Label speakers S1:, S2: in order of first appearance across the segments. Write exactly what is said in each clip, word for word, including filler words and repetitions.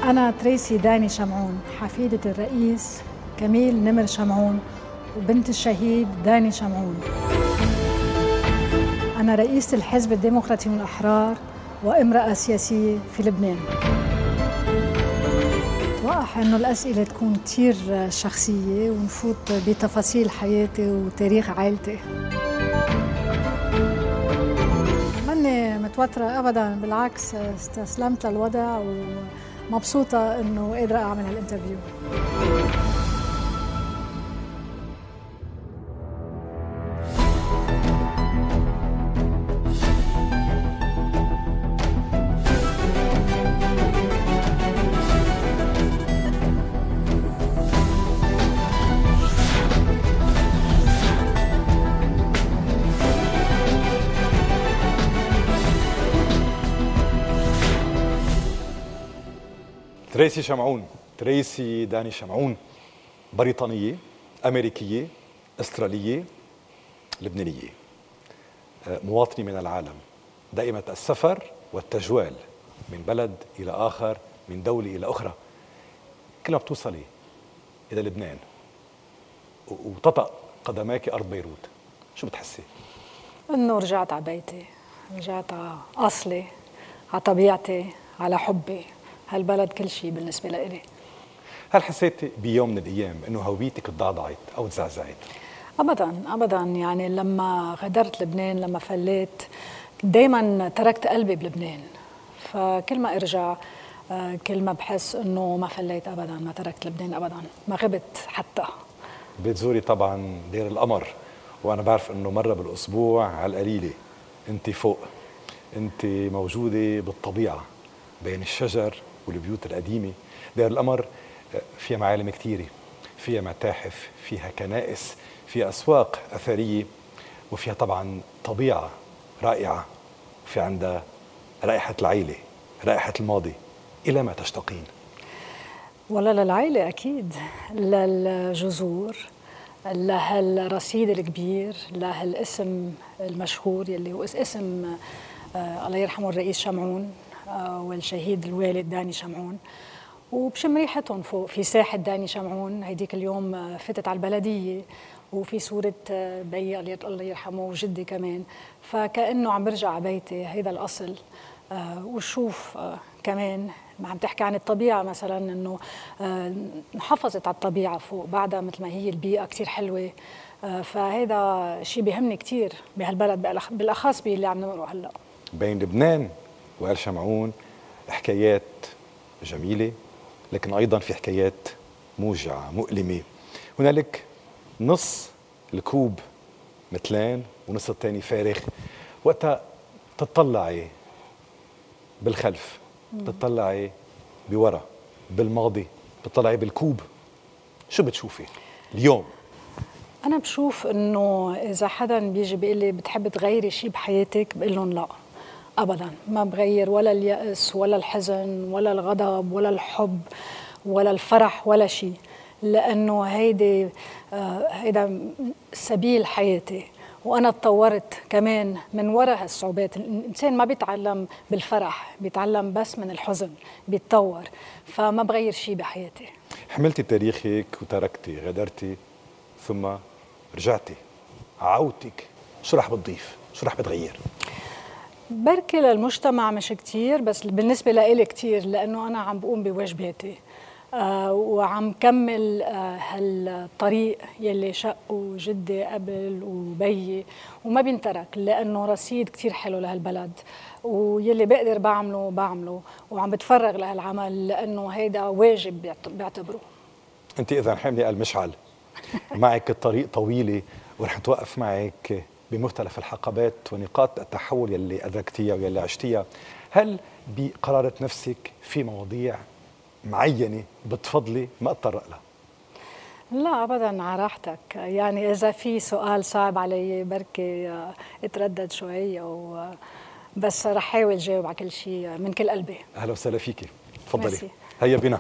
S1: أنا تريسي داني شمعون، حفيدة الرئيس كميل نمر شمعون وبنت الشهيد داني شمعون. أنا رئيسة الحزب الديمقراطي الأحرار وامرأة سياسية في لبنان. أتوقع إنه الأسئلة تكون كتير شخصية ونفوت بتفاصيل حياتي وتاريخ عائلتي. ماني متوترة أبداً، بالعكس استسلمت للوضع ومبسوطة إنه قادرة أعمل هالانترفيو.
S2: تريسي شمعون، تريسي داني شمعون، بريطانية، أمريكية، أسترالية، لبنانية، مواطنة من العالم، دائمة السفر والتجوال من بلد إلى آخر، من دولة إلى أخرى. كل ما بتوصلي إلى لبنان وتطأ قدماك أرض بيروت، شو بتحسي؟
S1: إنه رجعت على بيتي، رجعت على أصلي، على طبيعتي، على حبي. هالبلد كل شيء بالنسبة لإلي.
S2: هل حسيتي بيوم من الأيام إنه هويتك تضعضعت أو تزعزعت؟
S1: أبداً أبداً، يعني لما غادرت لبنان، لما فليت، دايماً تركت قلبي بلبنان. فكل ما أرجع كل ما بحس إنه ما فليت أبداً، ما تركت لبنان أبداً، ما غبت حتى.
S2: بتزوري طبعاً دير القمر، وأنا بعرف إنه مرة بالأسبوع على القليلة أنت فوق، أنت موجودة بالطبيعة بين الشجر والبيوت القديمة. دير القمر فيها معالم كثيرة، فيها متاحف، فيها كنائس، فيها أسواق أثرية، وفيها طبعا طبيعة رائعة، وفي عندها رائحة العيلة، رائحة الماضي. إلى ما تشتاقين؟
S1: ولا للعيلة أكيد، للجذور، لهالرصيد الكبير، لهالاسم المشهور يلي هو اسم آه الله يرحمه الرئيس شمعون آه والشهيد الوالد داني شمعون. وبشم ريحتهم فوق في ساحة داني شمعون. هيديك اليوم فتت على البلدية وفي صورة بي الله يرحمه وجدي كمان، فكأنه عم برجع على بيتي، هيدا الأصل. آه وشوف آه كمان ما عم تحكي عن الطبيعة مثلا، إنه آه محافظت على الطبيعة فوق بعدها مثل ما هي، البيئة كتير حلوة. آه فهيدا شيء بيهمني كتير بهالبلد، بالأخص باللي عم نمره هلأ.
S2: بين لبنان وآل شمعون حكايات جميلة، لكن أيضا في حكايات موجعة مؤلمة. هنالك نص الكوب مثلان ونص الثاني فارغ. وقتها تطلعي بالخلف، تطلعي بورا، بالماضي، تطلعي بالكوب، شو بتشوفي اليوم؟
S1: أنا بشوف إنه إذا حدا بيجي بيقول لي بتحب تغيري شيء بحياتك، بقول لهم لا أبداً، ما بغير ولا اليأس ولا الحزن ولا الغضب ولا الحب ولا الفرح ولا شيء، لأنه هيدي آه هيدا سبيل حياتي. وأنا تطورت كمان من وراء هالصعوبات. الإنسان ما بيتعلم بالفرح، بيتعلم بس من الحزن، بيتطور. فما بغير شيء بحياتي.
S2: حملتي تاريخك وتركتي، غادرتي، ثم رجعتي، عودتك، شو رح بتضيف؟ شو رح بتغير؟
S1: بركي للمجتمع مش كتير، بس بالنسبة لإلي كتير، لأنه أنا عم بقوم بواجباتي آه وعم كمل آه هالطريق يلي شقوا جدي قبل وبيي، وما بينترك، لأنه رصيد كتير حلو لهالبلد، ويلي بقدر بعمله بعمله، وعم بتفرغ لهالعمل لأنه هيدا واجب بعتبره.
S2: أنت إذا حاملة المشعل معك الطريق طويلة، ورح نتوقف معك بمختلف الحقبات ونقاط التحول يلي أدركتيها ويلي عشتيها. هل بقرارة نفسك في مواضيع معينة بتفضلي ما أتطرق لها؟
S1: لا أبداً، على راحتك. يعني إذا في سؤال صعب علي بركي اتردد شوي، و بس رح حاول جاوب على كل شيء من كل قلبي.
S2: أهلا وسهلا فيكي، تفضلي.
S1: ميرسي.
S2: هيا بنا.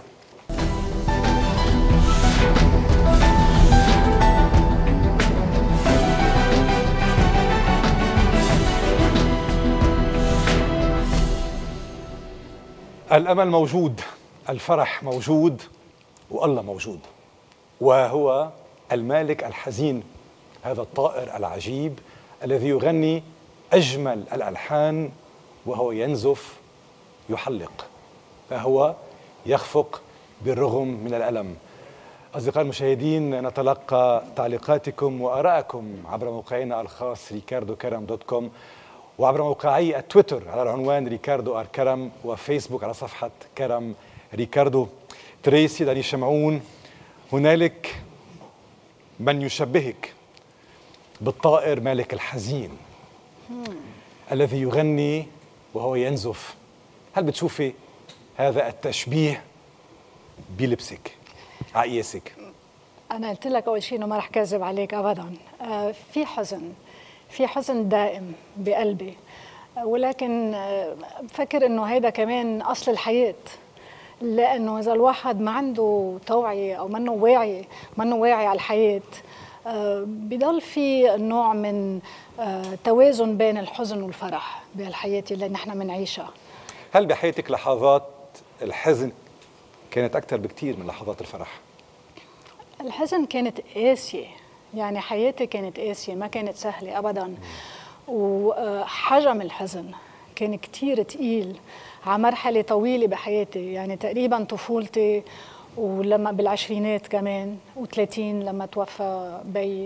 S2: الأمل موجود، الفرح موجود والله موجود، وهو المالك الحزين، هذا الطائر العجيب الذي يغني أجمل الألحان وهو ينزف يحلق، فهو يخفق بالرغم من الألم. أصدقائي المشاهدين، نتلقى تعليقاتكم وآراءكم عبر موقعنا الخاص ريكاردو كرم دوت كوم، وعبر موقعي التويتر على العنوان ريكاردو آر كرم، وفيسبوك على صفحة كرم ريكاردو. تريسي داني شمعون، هنالك من يشبهك بالطائر مالك الحزين الذي يغني وهو ينزف. هل بتشوفي هذا التشبيه بلبسك عقياسك؟
S1: أنا قلت لك أول شيء إنه ما رح كذب عليك أبداً. آه في حزن، في حزن دائم بقلبي، آه ولكن آه بفكر إنه هيدا كمان أصل الحياة، لأنه إذا الواحد ما عنده توعية أو منه واعي منه واعي على الحياة، آه بضل في نوع من آه توازن بين الحزن والفرح بهالحياة اللي نحن منعيشها.
S2: هل بحياتك لحظات الحزن كانت أكثر بكتير من لحظات الفرح؟
S1: الحزن كانت قاسية، يعني حياتي كانت قاسية، ما كانت سهلة أبداً. وحجم الحزن كان كتير تقيل على مرحلة طويلة بحياتي، يعني تقريباً طفولتي، ولما بالعشرينات كمان، وثلاثين لما توفى بي.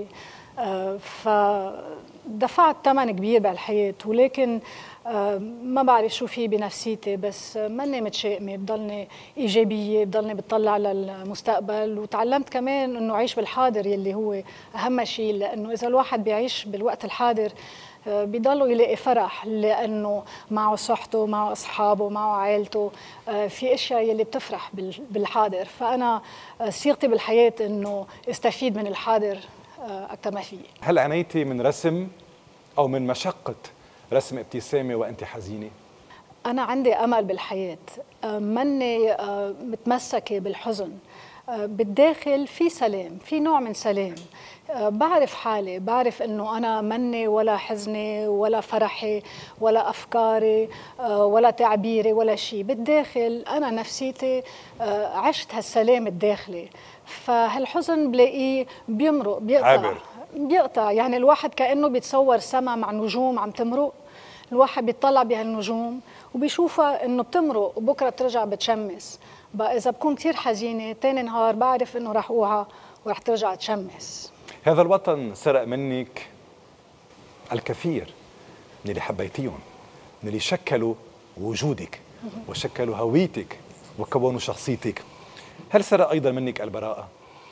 S1: فدفعت ثمن كبير بالحياة، ولكن ما بعرف شو في بنفسيتي، بس ماني متشائمة، بضلني إيجابية، بضلني بتطلع للمستقبل. وتعلمت كمان إنه أعيش بالحاضر يلي هو أهم شيء، لأنه إذا الواحد بيعيش بالوقت الحاضر بيضلوا يلاقي فرح، لأنه معه صحته، معه أصحابه، معه عائلته، في أشياء يلي بتفرح بالحاضر. فأنا سيرتي بالحياة إنه استفيد من الحاضر أكثر ما في.
S2: هل عانيتي من رسم أو من مشقة رسم ابتسامة وأنت حزينة؟
S1: أنا عندي أمل بالحياة، مني متمسكة بالحزن. بالداخل في سلام، في نوع من سلام. بعرف حالي، بعرف أنه أنا مني ولا حزني ولا فرحي ولا أفكاري ولا تعبيري ولا شيء. بالداخل أنا نفسيتي عشت هالسلام الداخلي. فهالحزن بلاقيه بيمرق، بيقطع
S2: عابر.
S1: بيقطع يعني الواحد كأنه بيتصور سما مع نجوم عم تمرق، الواحد بيطلع بهالنجوم وبيشوفها انه بتمرق وبكره بترجع بتشمس. بقى اذا بكون كثير حزينه ثاني نهار بعرف انه رح اوعى ورح ترجع تشمس.
S2: هذا الوطن سرق منك الكثير من اللي حبيتيهم، من اللي شكلوا وجودك وشكلوا هويتك وكونوا شخصيتك. هل سرق ايضا منك البراءه؟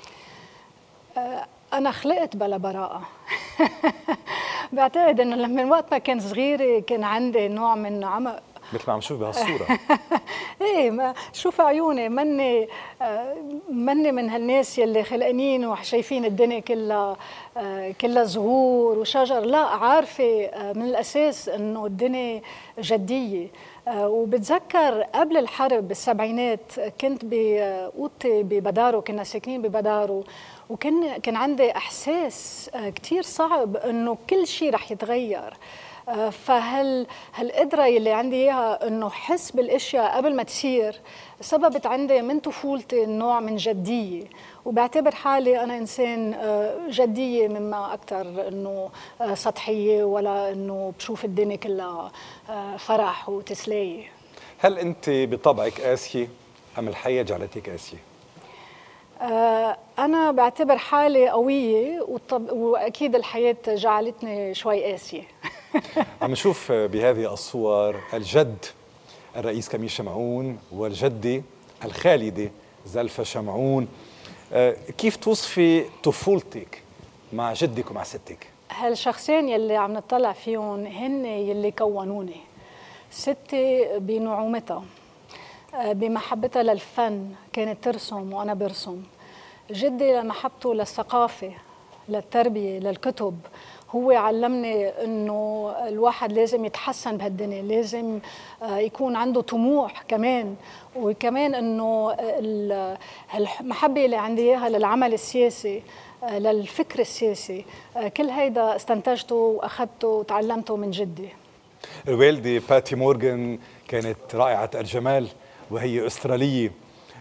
S1: أنا خلقت بلا براءة. بعتقد إنه لما من وقت ما كنت صغيرة كان عندي نوع من عمق،
S2: مثل ما عم شوف بهالصورة.
S1: ايه ما شوف عيوني، مني آه مني من هالناس يلي خلقانين وشايفين الدنيا كلها آه كلها زهور وشجر. لا، عارفة آه من الأساس إنه الدنيا جدية. آه وبتذكر قبل الحرب بالسبعينات كنت بأوضتي ببدارو، كنا ساكنين ببدارو، وكان كان عندي إحساس آه كتير صعب إنه كل شيء رح يتغير. فهل هالقدرة اللي عندي إياها إنه حس بالأشياء قبل ما تصير سببت عندي من طفولتي نوع من جدية، وبعتبر حالي أنا إنسان جدية مما أكثر إنه سطحية، ولا إنه بشوف الدنيا كلها فرح وتسلية.
S2: هل أنت بطبعك قاسية أم الحياة جعلتك قاسية؟
S1: أنا بعتبر حالي قوية، وطب وأكيد الحياة جعلتني شوي قاسية.
S2: عم نشوف بهذه الصور الجد الرئيس كميل شمعون والجدة الخالدة زلفة شمعون. كيف توصفي طفولتك مع جدك ومع ستك؟
S1: هالشخصين يلي عم نطلع فيهم هن يلي كونوني. ستي بنعومتها، بمحبتها للفن، كانت ترسم وأنا برسم. جدي لمحبته للثقافة، للتربية، للكتب. هو علمني إنه الواحد لازم يتحسن بهالدنيا، لازم يكون عنده طموح كمان، وكمان إنه المحبة اللي عندي إياها للعمل السياسي، للفكر السياسي، كل هيدا استنتجته وأخذته وتعلمته من جدي.
S2: الوالدة باتي مورغان كانت رائعة الجمال، وهي أسترالية.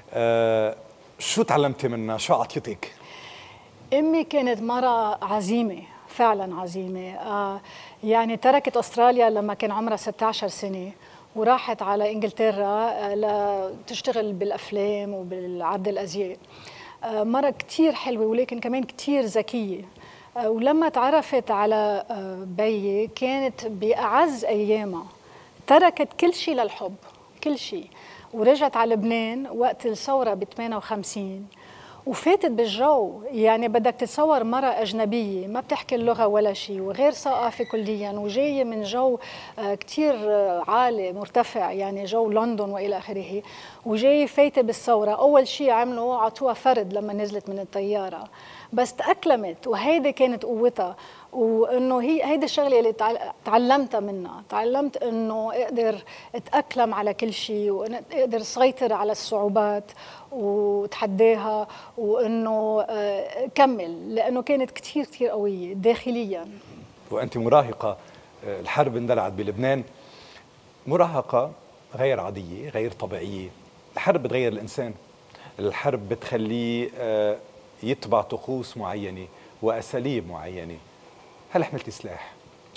S2: آه شو تعلمتي منها؟ شو أعطيتك؟
S1: أمي كانت مرة عزيمة، فعلا عزيمة. آه يعني تركت أستراليا لما كان عمرها ستة عشر سنة وراحت على إنجلترا آه لتشتغل بالأفلام وبالعرض الأزياء. آه مرة كتير حلوة ولكن كمان كتير ذكية. آه ولما تعرفت على آه بيي كانت بأعز أيامها، تركت كل شيء للحب، كل شيء، ورجعت على لبنان وقت الثورة ب ثمانية وخمسين وفاتت بالجو. يعني بدك تتصور مرة أجنبية ما بتحكي اللغة ولا شيء وغير ثقافة كليا وجاية من جو كتير عالي مرتفع، يعني جو لندن وإلى آخره، وجاية فايتة بالثورة. أول شيء عملوا عطوها فرد لما نزلت من الطيارة، بس تأقلمت وهيدي كانت قوتها. وانه هي هيدي الشغله اللي تعلمتها منها، تعلمت انه اقدر اتاقلم على كل شيء واقدر اسيطر على الصعوبات وتحداها، وانه كمل، لانه كانت كثير كثير قويه داخليا.
S2: وانت مراهقه، الحرب اندلعت بلبنان، مراهقه غير عاديه غير طبيعيه. الحرب بتغير الانسان، الحرب بتخليه يتبع طقوس معينه واساليب معينه. هل حملتي سلاح؟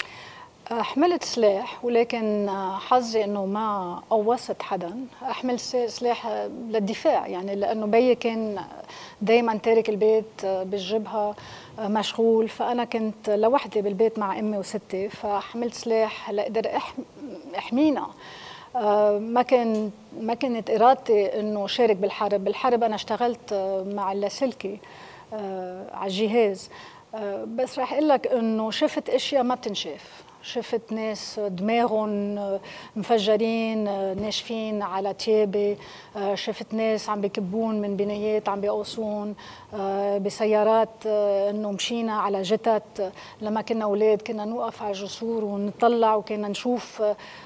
S1: حملت سلاح ولكن حظي انه ما قوصت حدا. حملت سلاح للدفاع، يعني لانه بيي كان دائما تارك البيت بالجبهه مشغول، فانا كنت لوحدي بالبيت مع امي وستي، فحملت سلاح لاقدر احمينا. ما كان ما كانت ارادتي انه شارك بالحرب. بالحرب انا اشتغلت مع اللاسلكي على الجهاز، بس رح اقول لك انه شفت اشياء ما بتنشاف. شفت ناس دماغهم مفجرين ناشفين على تيابي، شفت ناس عم بكبون من بنايات عم بيقوصون بسيارات، انه مشينا على جتت. لما كنا اولاد كنا نوقف على الجسور ونطلع وكنا نشوف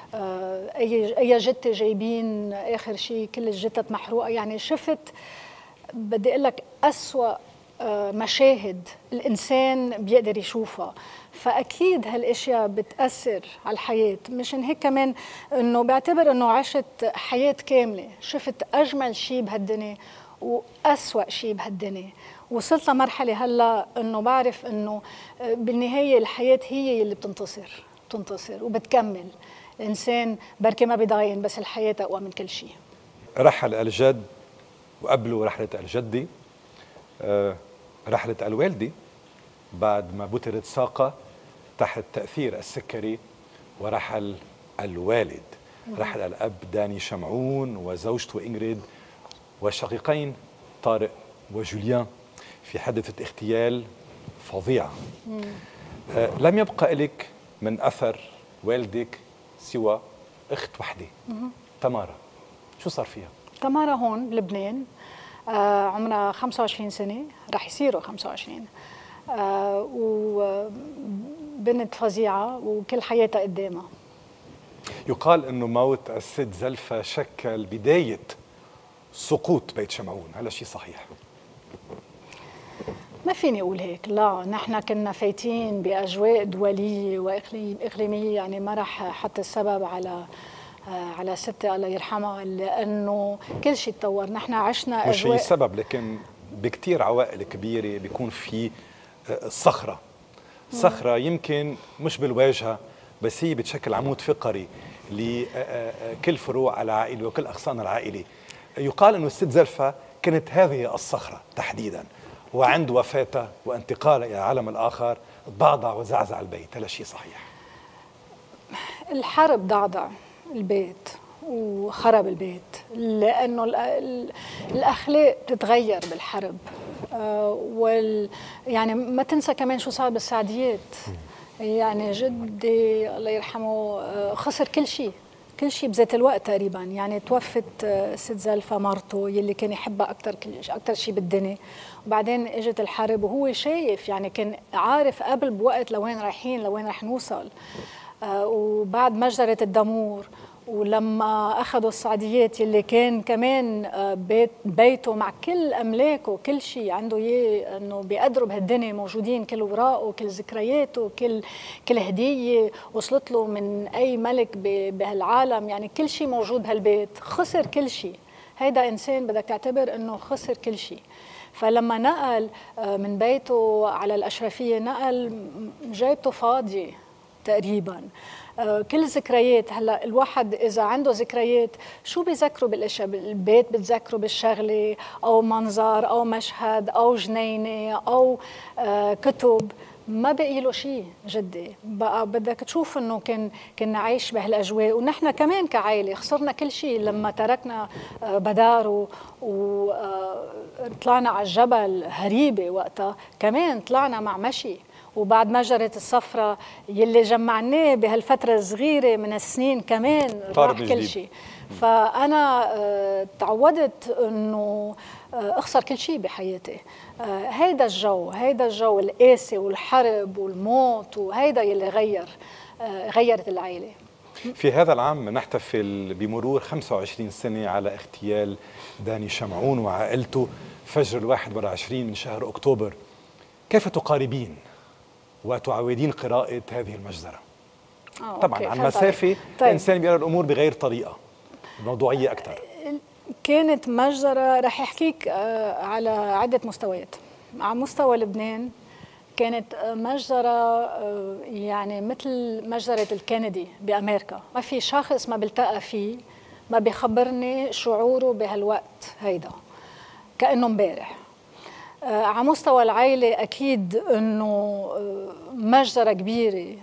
S1: اي اي جته جايبين، اخر شيء كل الجتت محروقه. يعني شفت بدي اقول لك اسوأ مشاهد الإنسان بيقدر يشوفها. فأكيد هالأشياء بتأثر على الحياة. مشان هيك كمان أنه بعتبر أنه عشت حياة كاملة، شفت أجمل شيء بهالدنيا وأسوأ شيء بهالدنيا. وصلت لمرحلة هلأ أنه بعرف أنه بالنهاية الحياة هي اللي بتنتصر بتنتصر وبتكمل. الإنسان بركي ما بيضاين، بس الحياة أقوى من كل شيء.
S2: رحل الجد وقبله رحلة الجدي، أه رحلة الوالدي بعد ما بترت ساقة تحت تأثير السكري، ورحل الوالد، رحل الأب داني شمعون وزوجته إنغريد والشقيقين طارق وجوليان في حادثة اغتيال فظيعة. أه لم يبقى لك من أثر والدك سوى أخت وحدة، تمارا. شو صار فيها؟
S1: تمارا هون بلبنان، آه عمرها خمسة وعشرين سنة، رح يصيروا خمسة وعشرين، آه وبنت فظيعة وكل حياتها قدامها.
S2: يقال أنه موت الست زلفة شكل بداية سقوط بيت شمعون، هل شيء صحيح؟
S1: ما فيني أقول هيك، لا. نحن كنا فايتين بأجواء دولية وإقليمية، يعني ما رح أحط السبب على على ستي الله يرحمها، لأنه كل شيء تطور. نحن عشنا
S2: مش هي السبب، لكن بكتير عوائل كبيرة بيكون في صخرة صخرة يمكن مش بالواجهة، بس هي بتشكل عمود فقري لكل فروع العائلة وكل أغصان العائلة. يقال أنه الست زلفة كانت هذه الصخرة تحديدا، وعند وفاتها وانتقالها إلى العالم الآخر ضعضع وزعزع البيت، هل شيء صحيح؟
S1: الحرب ضعضع البيت وخرب البيت، لأنه الأخلاق بتتغير بالحرب. آه وال يعني ما تنسى كمان شو صار بالسعديات. يعني جدي الله يرحمه آه خسر كل شيء كل شيء بذات الوقت تقريبا. يعني توفت آه ست زلفة مرته يلي كان يحبها أكثر أكثر شيء بالدنيا، وبعدين اجت الحرب وهو شايف، يعني كان عارف قبل بوقت لوين رايحين لوين رح نوصل. آه وبعد مجزرة الدمور ولما أخذوا السعديات اللي كان كمان بيت بيته مع كل أملاكه كل شيء عنده إياه، إنه بيقدروا بهالدنيا موجودين، كل أوراقه كل ذكرياته كل كل هدية وصلت له من أي ملك بهالعالم، يعني كل شيء موجود بهالبيت. خسر كل شيء. هيدا إنسان بدك تعتبر أنه خسر كل شيء. فلما نقل من بيته على الأشرفية نقل جيبته فاضية تقريبا. كل ذكريات، هلا الواحد اذا عنده ذكريات شو بيذكروا بالاشياء؟ بالبيت بتذكروا بالشغله او منظر او مشهد او جنينه او كتب، ما بقي له شيء جدي. بقى بدك تشوف انه كان كنا عايش بهالاجواء، ونحن كمان كعائله خسرنا كل شيء لما تركنا بداره وطلعنا على الجبل هريبه. وقتها كمان طلعنا مع مشي، وبعد مجرة الصفرة يلي جمعناه بهالفترة الصغيرة من السنين كمان راح كل شيء. فأنا آه تعودت أنه آه أخسر كل شيء بحياتي. آه هيدا الجو هيدا الجو القاسي والحرب والموت، وهيدا يلي غير آه غيرت العائلة.
S2: في هذا العام نحتفل بمرور خمسة وعشرين سنة على اغتيال داني شمعون وعائلته فجر الواحد والعشرين من شهر أكتوبر. كيف تقاربين وتعودين قراءة هذه المجزرة؟
S1: آه،
S2: طبعا عن مسافة طيب. الإنسان بيرى الأمور بغير طريقة موضوعية أكثر.
S1: كانت مجزرة رح أحكيك على عدة مستويات. على مستوى لبنان كانت مجزرة يعني مثل مجزرة الكندي بأمريكا، ما في شخص ما بلتقى فيه ما بيخبرني شعوره بهالوقت هيدا كأنه مبارح. آه على مستوى العائلة أكيد أنه آه مجزرة كبيرة،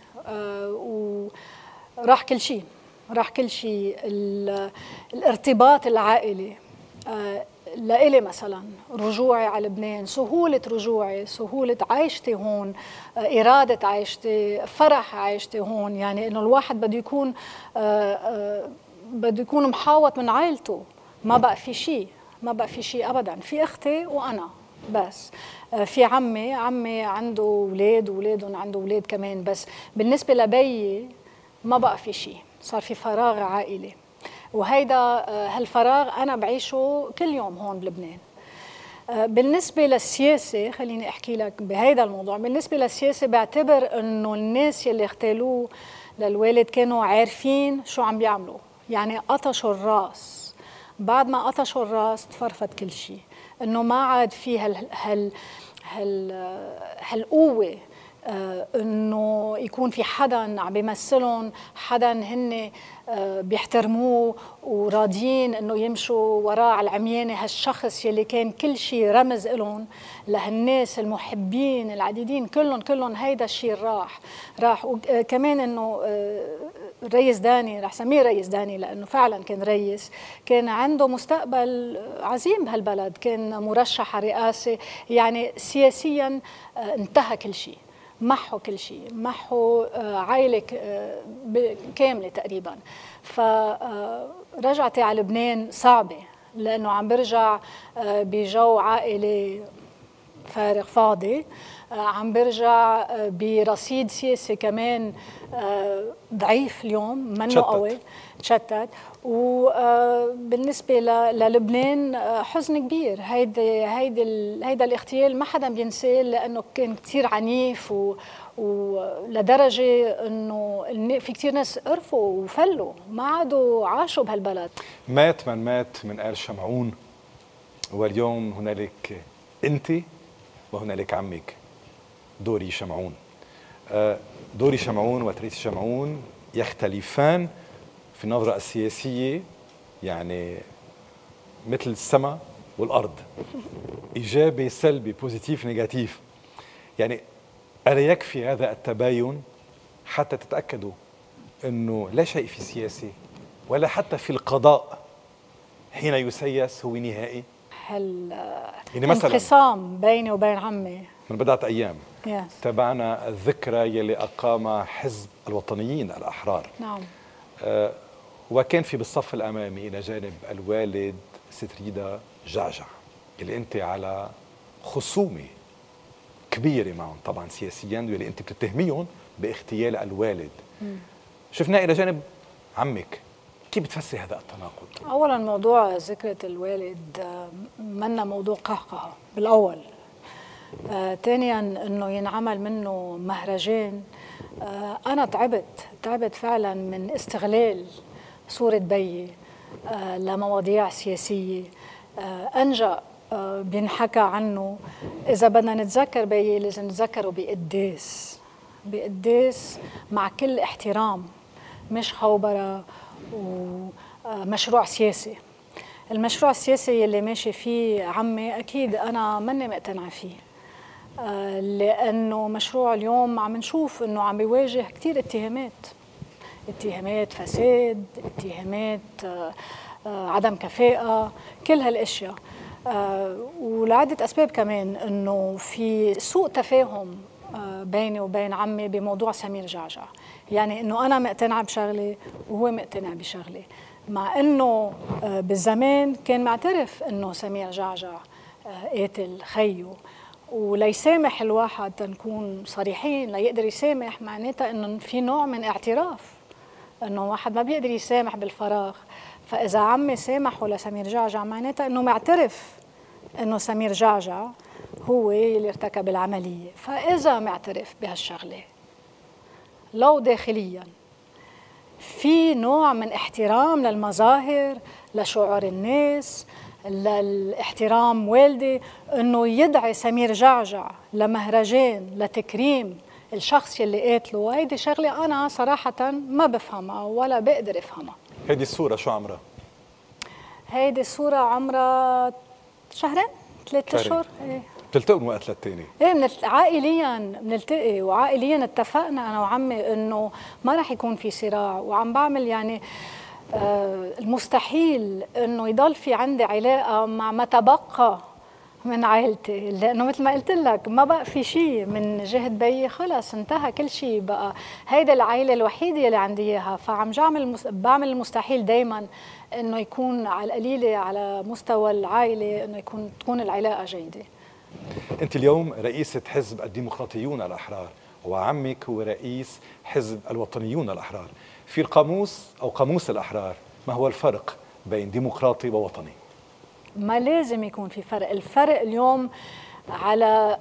S1: آه وراح كل شيء راح كل شيء. الارتباط العائلي آه لإلي مثلا رجوعي على لبنان، سهولة رجوعي، سهولة عيشتي هون، آه إرادة عيشتي، فرح عيشتي هون. يعني أنه الواحد بده يكون آه آه بده يكون محاوط من عائلته. ما بقى في شيء ما بقى في شيء أبدا. في أختي وأنا بس. في عمي عمي عنده أولاد وأولادهم عنده أولاد كمان، بس بالنسبة لبيي ما بقى في شيء، صار في فراغ عائلي. وهيدا هالفراغ أنا بعيشه كل يوم هون بلبنان. بالنسبة للسياسة خليني أحكي لك بهيدا الموضوع. بالنسبة للسياسة بعتبر أنه الناس يلي اغتالوه للوالد كانوا عارفين شو عم بيعملوا، يعني قطشوا الراس. بعد ما قطشوا الراس تفرفت كل شيء، انه ما عاد في هال هال هال هالقوه آه انه يكون في حدا عم بيمثلهم، حدا هن آه بيحترموه وراضيين انه يمشوا وراه على العميانه. هالشخص يلي كان كل شيء رمز لهم لهالناس المحبين العديدين كلهم كلهم هيدا الشيء راح راح. وكمان انه آه الرئيس داني، رح سميه رئيس داني لأنه فعلا كان رئيس، كان عنده مستقبل عظيم بهالبلد، كان مرشح على الرئاسة. يعني سياسيا انتهى كل شيء، محو كل شيء، محو عائلة كاملة تقريبا. فرجعتي على لبنان صعبة لأنه عم برجع بجو عائلي فارغ فاضي، عم برجع برصيد سياسي كمان ضعيف اليوم، منه قوي، تشتت. وبالنسبه للبنان حزن كبير. هيدي هيدي هيدا الاغتيال ما حدا بينساه لانه كان كثير عنيف، و ولدرجه انه في كثير ناس قرفوا وفلوا ما عادوا عاشوا بهالبلد.
S2: مات من مات من آل شمعون، واليوم هنالك انت وهنالك عمك دوري شمعون. دوري شمعون وتريث شمعون يختلفان في النظرة السياسية، يعني مثل السماء والأرض، إيجابي سلبي بوزيتيف نيجاتيف. يعني ألا يكفي هذا التباين حتى تتأكدوا أنه لا شيء في السياسة ولا حتى في القضاء حين يسيس هو نهائي؟
S1: هل
S2: يعني مثلا
S1: انقسام بيني وبين عمي
S2: من بضعة أيام
S1: yes.
S2: تابعنا الذكرى يلي أقام حزب الوطنيين الأحرار.
S1: نعم.
S2: آه وكان في بالصف الأمامي إلى جانب الوالد ست ريدا جعجع، اللي أنت على خصومة كبيرة معهم طبعا سياسيا، واللي أنت بتتهميهم باغتيال الوالد. م. شفناه إلى جانب عمك، كيف بتفسري هذا التناقض؟
S1: أولا موضوع ذكرى الوالد منا موضوع قهقه بالأول. آه، ثانيا انه ينعمل منه مهرجان. آه، انا تعبت تعبت فعلا من استغلال صورة بيي لمواضيع سياسية أنجأ بينحكى عنه. إذا بدنا نتذكر بيي لازم نتذكره بقداس، بقداس مع كل احترام، مش خوبرة ومشروع سياسي. المشروع السياسي اللي ماشي فيه عمي أكيد أنا ماني مقتنعة فيه، لأنه مشروع اليوم عم نشوف أنه عم بيواجه كتير اتهامات، اتهامات فساد، اتهامات عدم كفاءة، كل هالاشياء، ولعدة أسباب كمان. أنه في سوء تفاهم بيني وبين عمي بموضوع سمير جعجع، يعني أنه أنا مقتنعة بشغلة وهو مقتنع بشغلة، مع أنه بالزمان كان معترف أنه سمير جعجع قاتل خيه، وليسامح الواحد تنكون صريحين، ليقدر يسامح معناتها أنه في نوع من اعتراف، أنه واحد ما بيقدر يسامح بالفراغ. فإذا عمي سامحه لسمير جعجع معناتها أنه معترف أنه سمير جعجع هو اللي ارتكب العملية. فإذا معترف بهالشغلة لو داخليا في نوع من احترام للمظاهر، لشعور الناس، للاحترام والدي، أنه يدعي سمير جعجع لمهرجان لتكريم الشخص يلي قاتله، هيدي شغلة أنا صراحة ما بفهمها ولا بقدر أفهمها.
S2: هيدي الصورة شو عمرها؟
S1: هيدي الصورة عمرها شهرين ثلاثة أشهر. إيه.
S2: بتلتقوا من وقت للتاني؟
S1: ايه منت... عائليا بنلتقي، وعائليا اتفقنا انا وعمي انه ما راح يكون في صراع، وعم بعمل يعني آه المستحيل انه يضل في عندي علاقه مع ما تبقى من عائلتي، لانه مثل ما قلت لك ما بقى في شيء من جهه بيي، خلص انتهى كل شيء، بقى هيدا العائله الوحيده اللي عندي اياها. فعم بعمل المس... بعمل المستحيل دائما انه يكون على القليله على مستوى العائله انه يكون تكون العلاقه جيده.
S2: أنت اليوم رئيسة حزب الديمقراطيون الأحرار، وعمك هو رئيس حزب الوطنيون الأحرار. في القاموس أو قاموس الأحرار ما هو الفرق بين ديمقراطي ووطني؟
S1: ما لازم يكون في فرق. الفرق اليوم على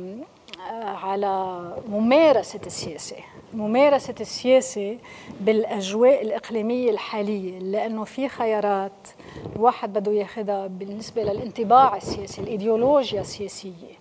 S1: على ممارسة السياسة، ممارسة السياسة بالأجواء الإقليمية الحالية، لأنه في خيارات الواحد بده ياخدها بالنسبة للانطباع السياسي، الإيديولوجيا السياسية.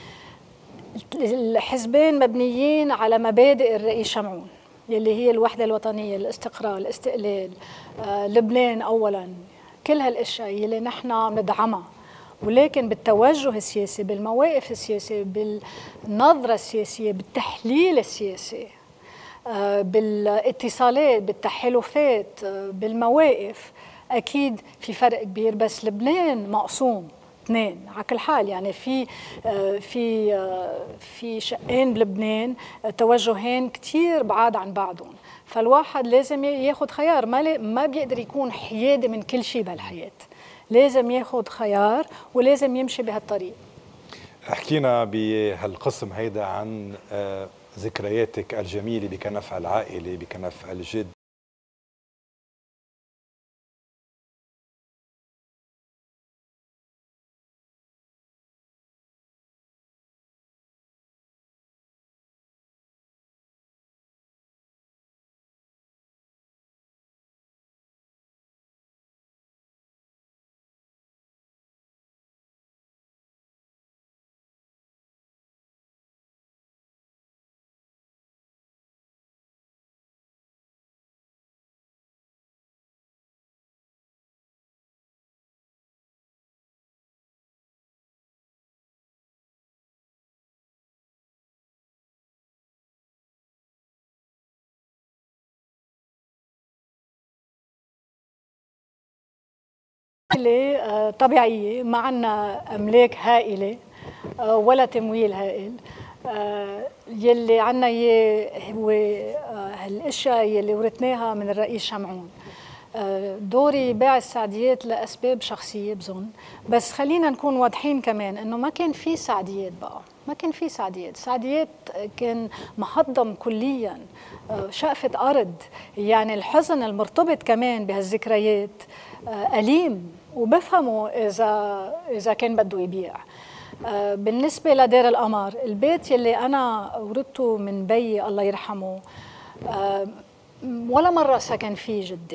S1: الحزبين مبنيين على مبادئ الرئيس شمعون يلي هي الوحدة الوطنية، الاستقرار، الاستقلال، آه، لبنان أولاً، كل هالاشياء يلي نحن بندعمها، ولكن بالتوجه السياسي، بالمواقف السياسية، بالنظرة السياسية، بالتحليل السياسي، آه، بالاتصالات، بالتحالفات، آه، بالمواقف، أكيد في فرق كبير. بس لبنان مقسوم اثنين على كل حال، يعني في آه، في آه، في شقين بلبنان، توجهين كتير بعاد عن بعضهم، فالواحد لازم ياخد خيار، ما ما بيقدر يكون حيادي من كل شيء بهالحياة، لازم ياخد خيار ولازم يمشي بهالطريق.
S2: حكينا بهالقسم هيدا عن ذكرياتك الجميلة بكنف العائلة، بكنف الجد.
S1: طبيعية، ما عنا أملاك هائلة ولا تمويل هائل، يلي عنا هو هالاشياء يلي ورثناها من الرئيس شمعون. دوري باع السعديات لأسباب شخصية بظن، بس خلينا نكون واضحين كمان إنه ما كان في سعديات، بقى ما كان في سعديات، سعديات كان محضم كليا، شقفة أرض. يعني الحزن المرتبط كمان بهالذكريات أليم، وبفهمه إذا إذا كان بده يبيع. بالنسبة لدار القمر، البيت يلي أنا ورثته من بيي الله يرحمه، ولا مرة سكن فيه جدي،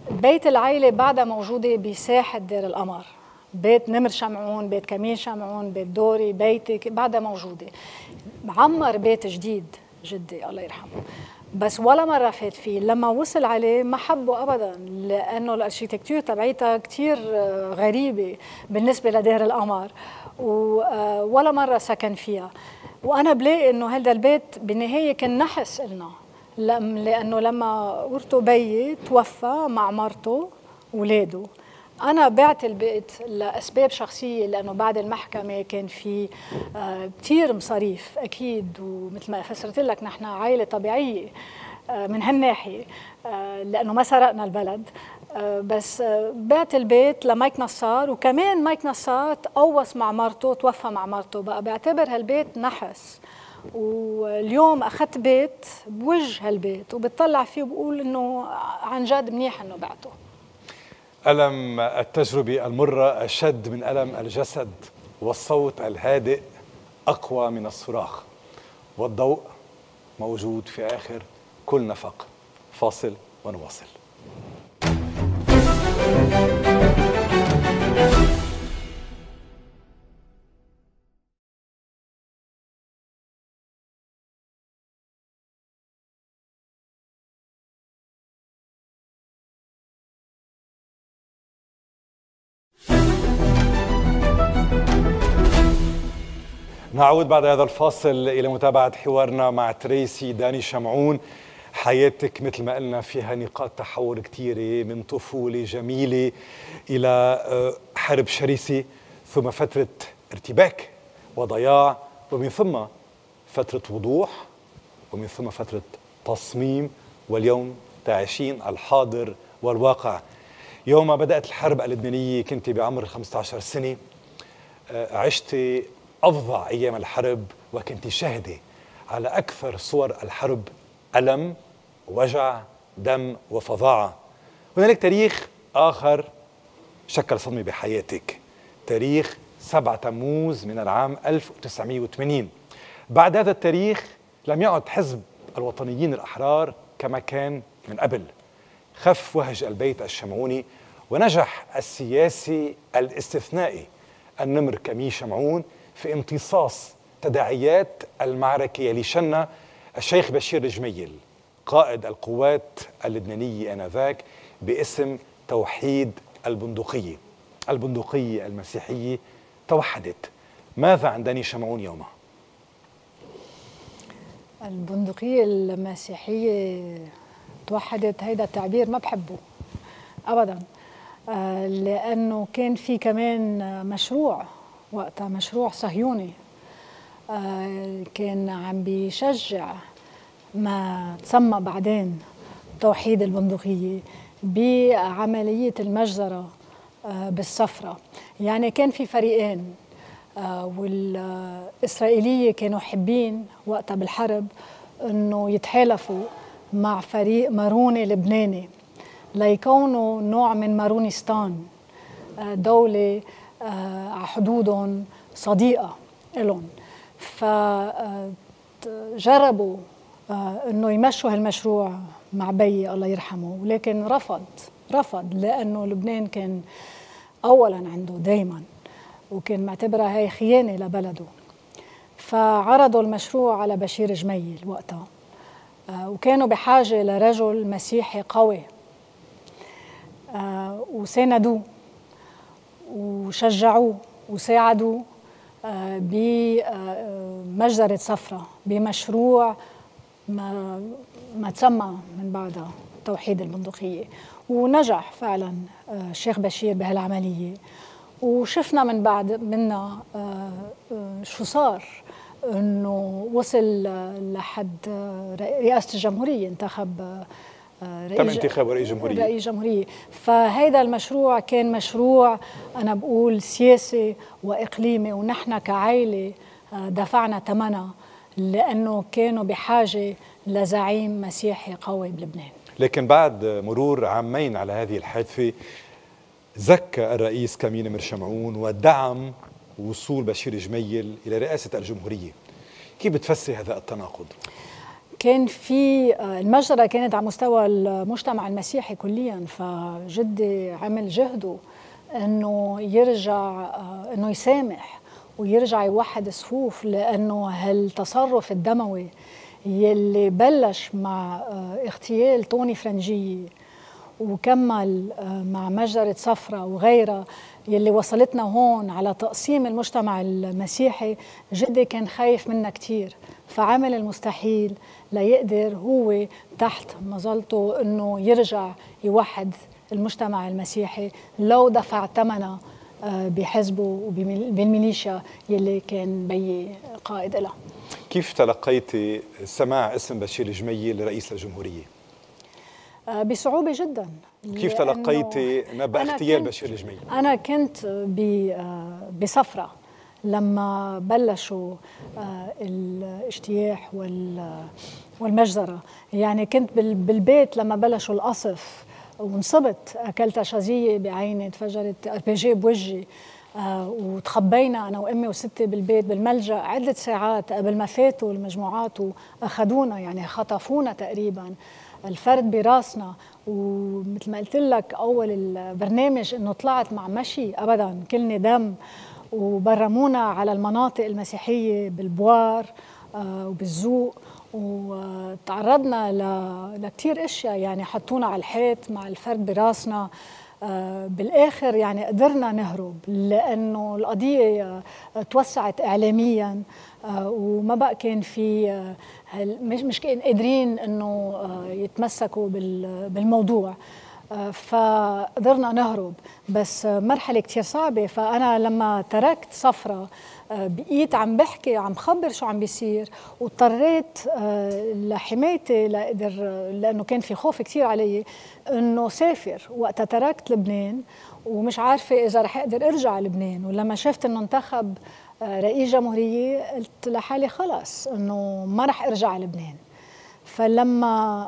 S1: بيت العيلة بعدها موجودة بساحة دير القمر، بيت نمر شمعون، بيت كمين شمعون، بيت دوري، بيتي بعدها موجودة. عمر بيت جديد جدي الله يرحمه، بس ولا مرة فات فيه. لما وصل عليه ما حبه أبدا، لأنه الأرشيتكتور تبعيتها كتير غريبة بالنسبة لدير القمر، ولا مرة سكن فيها. وأنا بلاقي إنه هذا البيت بالنهاية كان نحس إلنا، لأنه لما ورثوا بيي توفى مع مرته وولاده. أنا بعت البيت لأسباب شخصية، لأنه بعد المحكمة كان في كتير مصاريف أكيد، ومثل ما فسرت لك نحن عائلة طبيعية من هالناحية، لأنه ما سرقنا البلد. بس بعت البيت لمايك نصار، وكمان مايك نصار تقوص مع مرته، توفى مع مرته، بقى بعتبر هالبيت نحس. واليوم أخذت بيت بوجه هالبيت وبتطلع فيه وبقول إنه عن جد منيح إنه بعته.
S2: ألم التجربة المرة أشد من ألم الجسد، والصوت الهادئ أقوى من الصراخ، والضوء موجود في آخر كل نفق. فاصل ونواصل. نعود بعد هذا الفاصل إلى متابعة حوارنا مع تريسي داني شمعون. حياتك مثل ما قلنا فيها نقاط تحول كثيرة، من طفولة جميلة إلى حرب شرسة، ثم فترة ارتباك وضياع، ومن ثم فترة وضوح، ومن ثم فترة تصميم، واليوم تعيشين الحاضر والواقع. يوم ما بدأت الحرب اللبنانية كنت بعمر خمسة عشر سنة، عشت أفظع أيام الحرب، وكنت شاهدة على أكثر صور الحرب: ألم، وجع، دم، وفظاعة. هنالك تاريخ آخر شكل صدمة بحياتك، تاريخ سبعة تموز من العام ألف وتسعمئة وثمانين. بعد هذا التاريخ لم يعد حزب الوطنيين الأحرار كما كان من قبل. خف وهج البيت الشمعوني، ونجح السياسي الاستثنائي النمر كمين شمعون في امتصاص تداعيات المعركة يلي شنها الشيخ بشير الجميل قائد القوات اللبنانية آنذاك باسم توحيد البندقية. البندقية المسيحية توحدت. ماذا عن داني شمعون يومها؟
S1: البندقية المسيحية توحدت، هيدا التعبير ما بحبه أبداً، لأنه كان في كمان مشروع وقتها، مشروع صهيوني كان عم بيشجع ما تسمى بعدين توحيد البندقية بعملية المجزرة بالصفرة. يعني كان في فريقين، والإسرائيلية كانوا حابين وقتها بالحرب أنه يتحالفوا مع فريق ماروني لبناني ليكونوا نوع من مارونستان، دولة على حدودهم صديقة لهم. فجربوا أنه يمشوا هالمشروع مع بيي الله يرحمه، ولكن رفض رفض لأنه لبنان كان أولاً عنده دايماً، وكان معتبرها هاي خيانة لبلده. فعرضوا المشروع على بشير جميل وقتها، وكانوا بحاجة لرجل مسيحي قوي، وساندوه وشجعوه وساعدوه بمجزرة صفرة، بمشروع ما, ما تسمى من بعدها توحيد البندقية. ونجح فعلا الشيخ بشير بهالعملية، وشفنا من بعد منا شو صار، انه وصل لحد رئاسة الجمهورية، انتخب
S2: تم انتخاب رئيس جمهورية
S1: رئيس جمهورية. فهذا المشروع كان مشروع أنا بقول سياسي وإقليمي، ونحن كعائلة دفعنا ثمنها لأنه كانوا بحاجة لزعيم مسيحي قوي بلبنان.
S2: لكن بعد مرور عامين على هذه الحادثة زكى الرئيس كمين نمر شمعون ودعم وصول بشير جميل إلى رئاسة الجمهورية. كيف بتفسر هذا التناقض؟
S1: كان في المجزرة كانت على مستوى المجتمع المسيحي كليا، فجدي عمل جهده انه يرجع انه يسامح ويرجع يوحد الصفوف، لانه هالتصرف الدموي يلي بلش مع اغتيال توني فرنجية وكمل مع مجزرة صفرة وغيرها يلي وصلتنا هون على تقسيم المجتمع المسيحي، جدي كان خايف منا كتير، فعمل المستحيل ليقدر هو تحت مظلته انه يرجع يوحد المجتمع المسيحي لو دفع ثمنها بحزبه وبالميليشيا يلي كان بيي قائد لها.
S2: كيف تلقيتي سماع اسم بشير جميل لرئيس الجمهورية؟
S1: بصعوبة جدا.
S2: كيف تلقيتي نبأ اغتيال بشير جميل؟
S1: أنا كنت بصفرة لما بلشوا الاجتياح والمجزرة، يعني كنت بالبيت لما بلشوا القصف ونصبت، أكلت شظية بعيني، تفجرت ار بي جي بوجهي، آه وتخبينا أنا وأمي وستي بالبيت بالملجأ عدة ساعات قبل ما فاتوا المجموعات وأخذونا، يعني خطفونا تقريبا، الفرد براسنا. ومثل ما قلت لك أول البرنامج إنه طلعت مع مشي أبدا، كلني دم، وبرمونا على المناطق المسيحية بالبوار آه وبالزوق، وتعرضنا لكتير اشياء، يعني حطونا على الحيط مع الفرد براسنا. آه بالاخر يعني قدرنا نهرب لانه القضيه آه توسعت اعلاميا، آه وما بقى كان في آه مش مش كان قادرين انه آه يتمسكوا بالموضوع، آه فقدرنا نهرب. بس آه مرحله كتير صعبه. فانا لما تركت صفرة بقيت عم بحكي عم خبر شو عم بيصير، واضطريت لحمايتي لأقدر، لأنه كان في خوف كتير علي أنه سافر. وقتها تركت لبنان ومش عارفة إذا رح أقدر أرجع لبنان، ولما شفت أنه انتخب رئيس جمهورية قلت لحالي خلاص أنه ما رح أرجع لبنان. فلما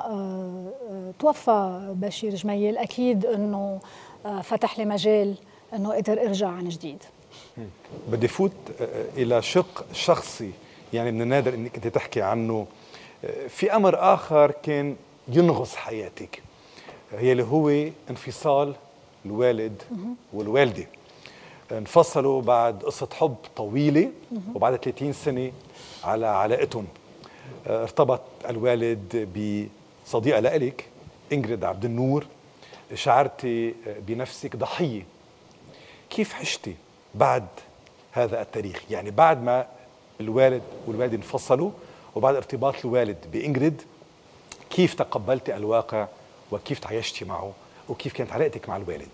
S1: توفى بشير جميل أكيد أنه فتح لي مجال أنه أقدر أرجع عن جديد.
S2: بدي فوت إلى شق شخصي، يعني من النادر أنك أنت تحكي عنه. في أمر آخر كان ينغص حياتك، هي اللي هو انفصال الوالد والوالدة. انفصلوا بعد قصة حب طويلة وبعد ثلاثين سنة على علاقتهم. ارتبط الوالد بصديقة لإلك إنجريد عبد النور، شعرتي بنفسك ضحية. كيف عشتي بعد هذا التاريخ؟ يعني بعد ما الوالد والوالدة انفصلوا وبعد ارتباط الوالد بإنجريد، كيف تقبلتي الواقع وكيف تعايشتي معه وكيف كانت علاقتك مع الوالد؟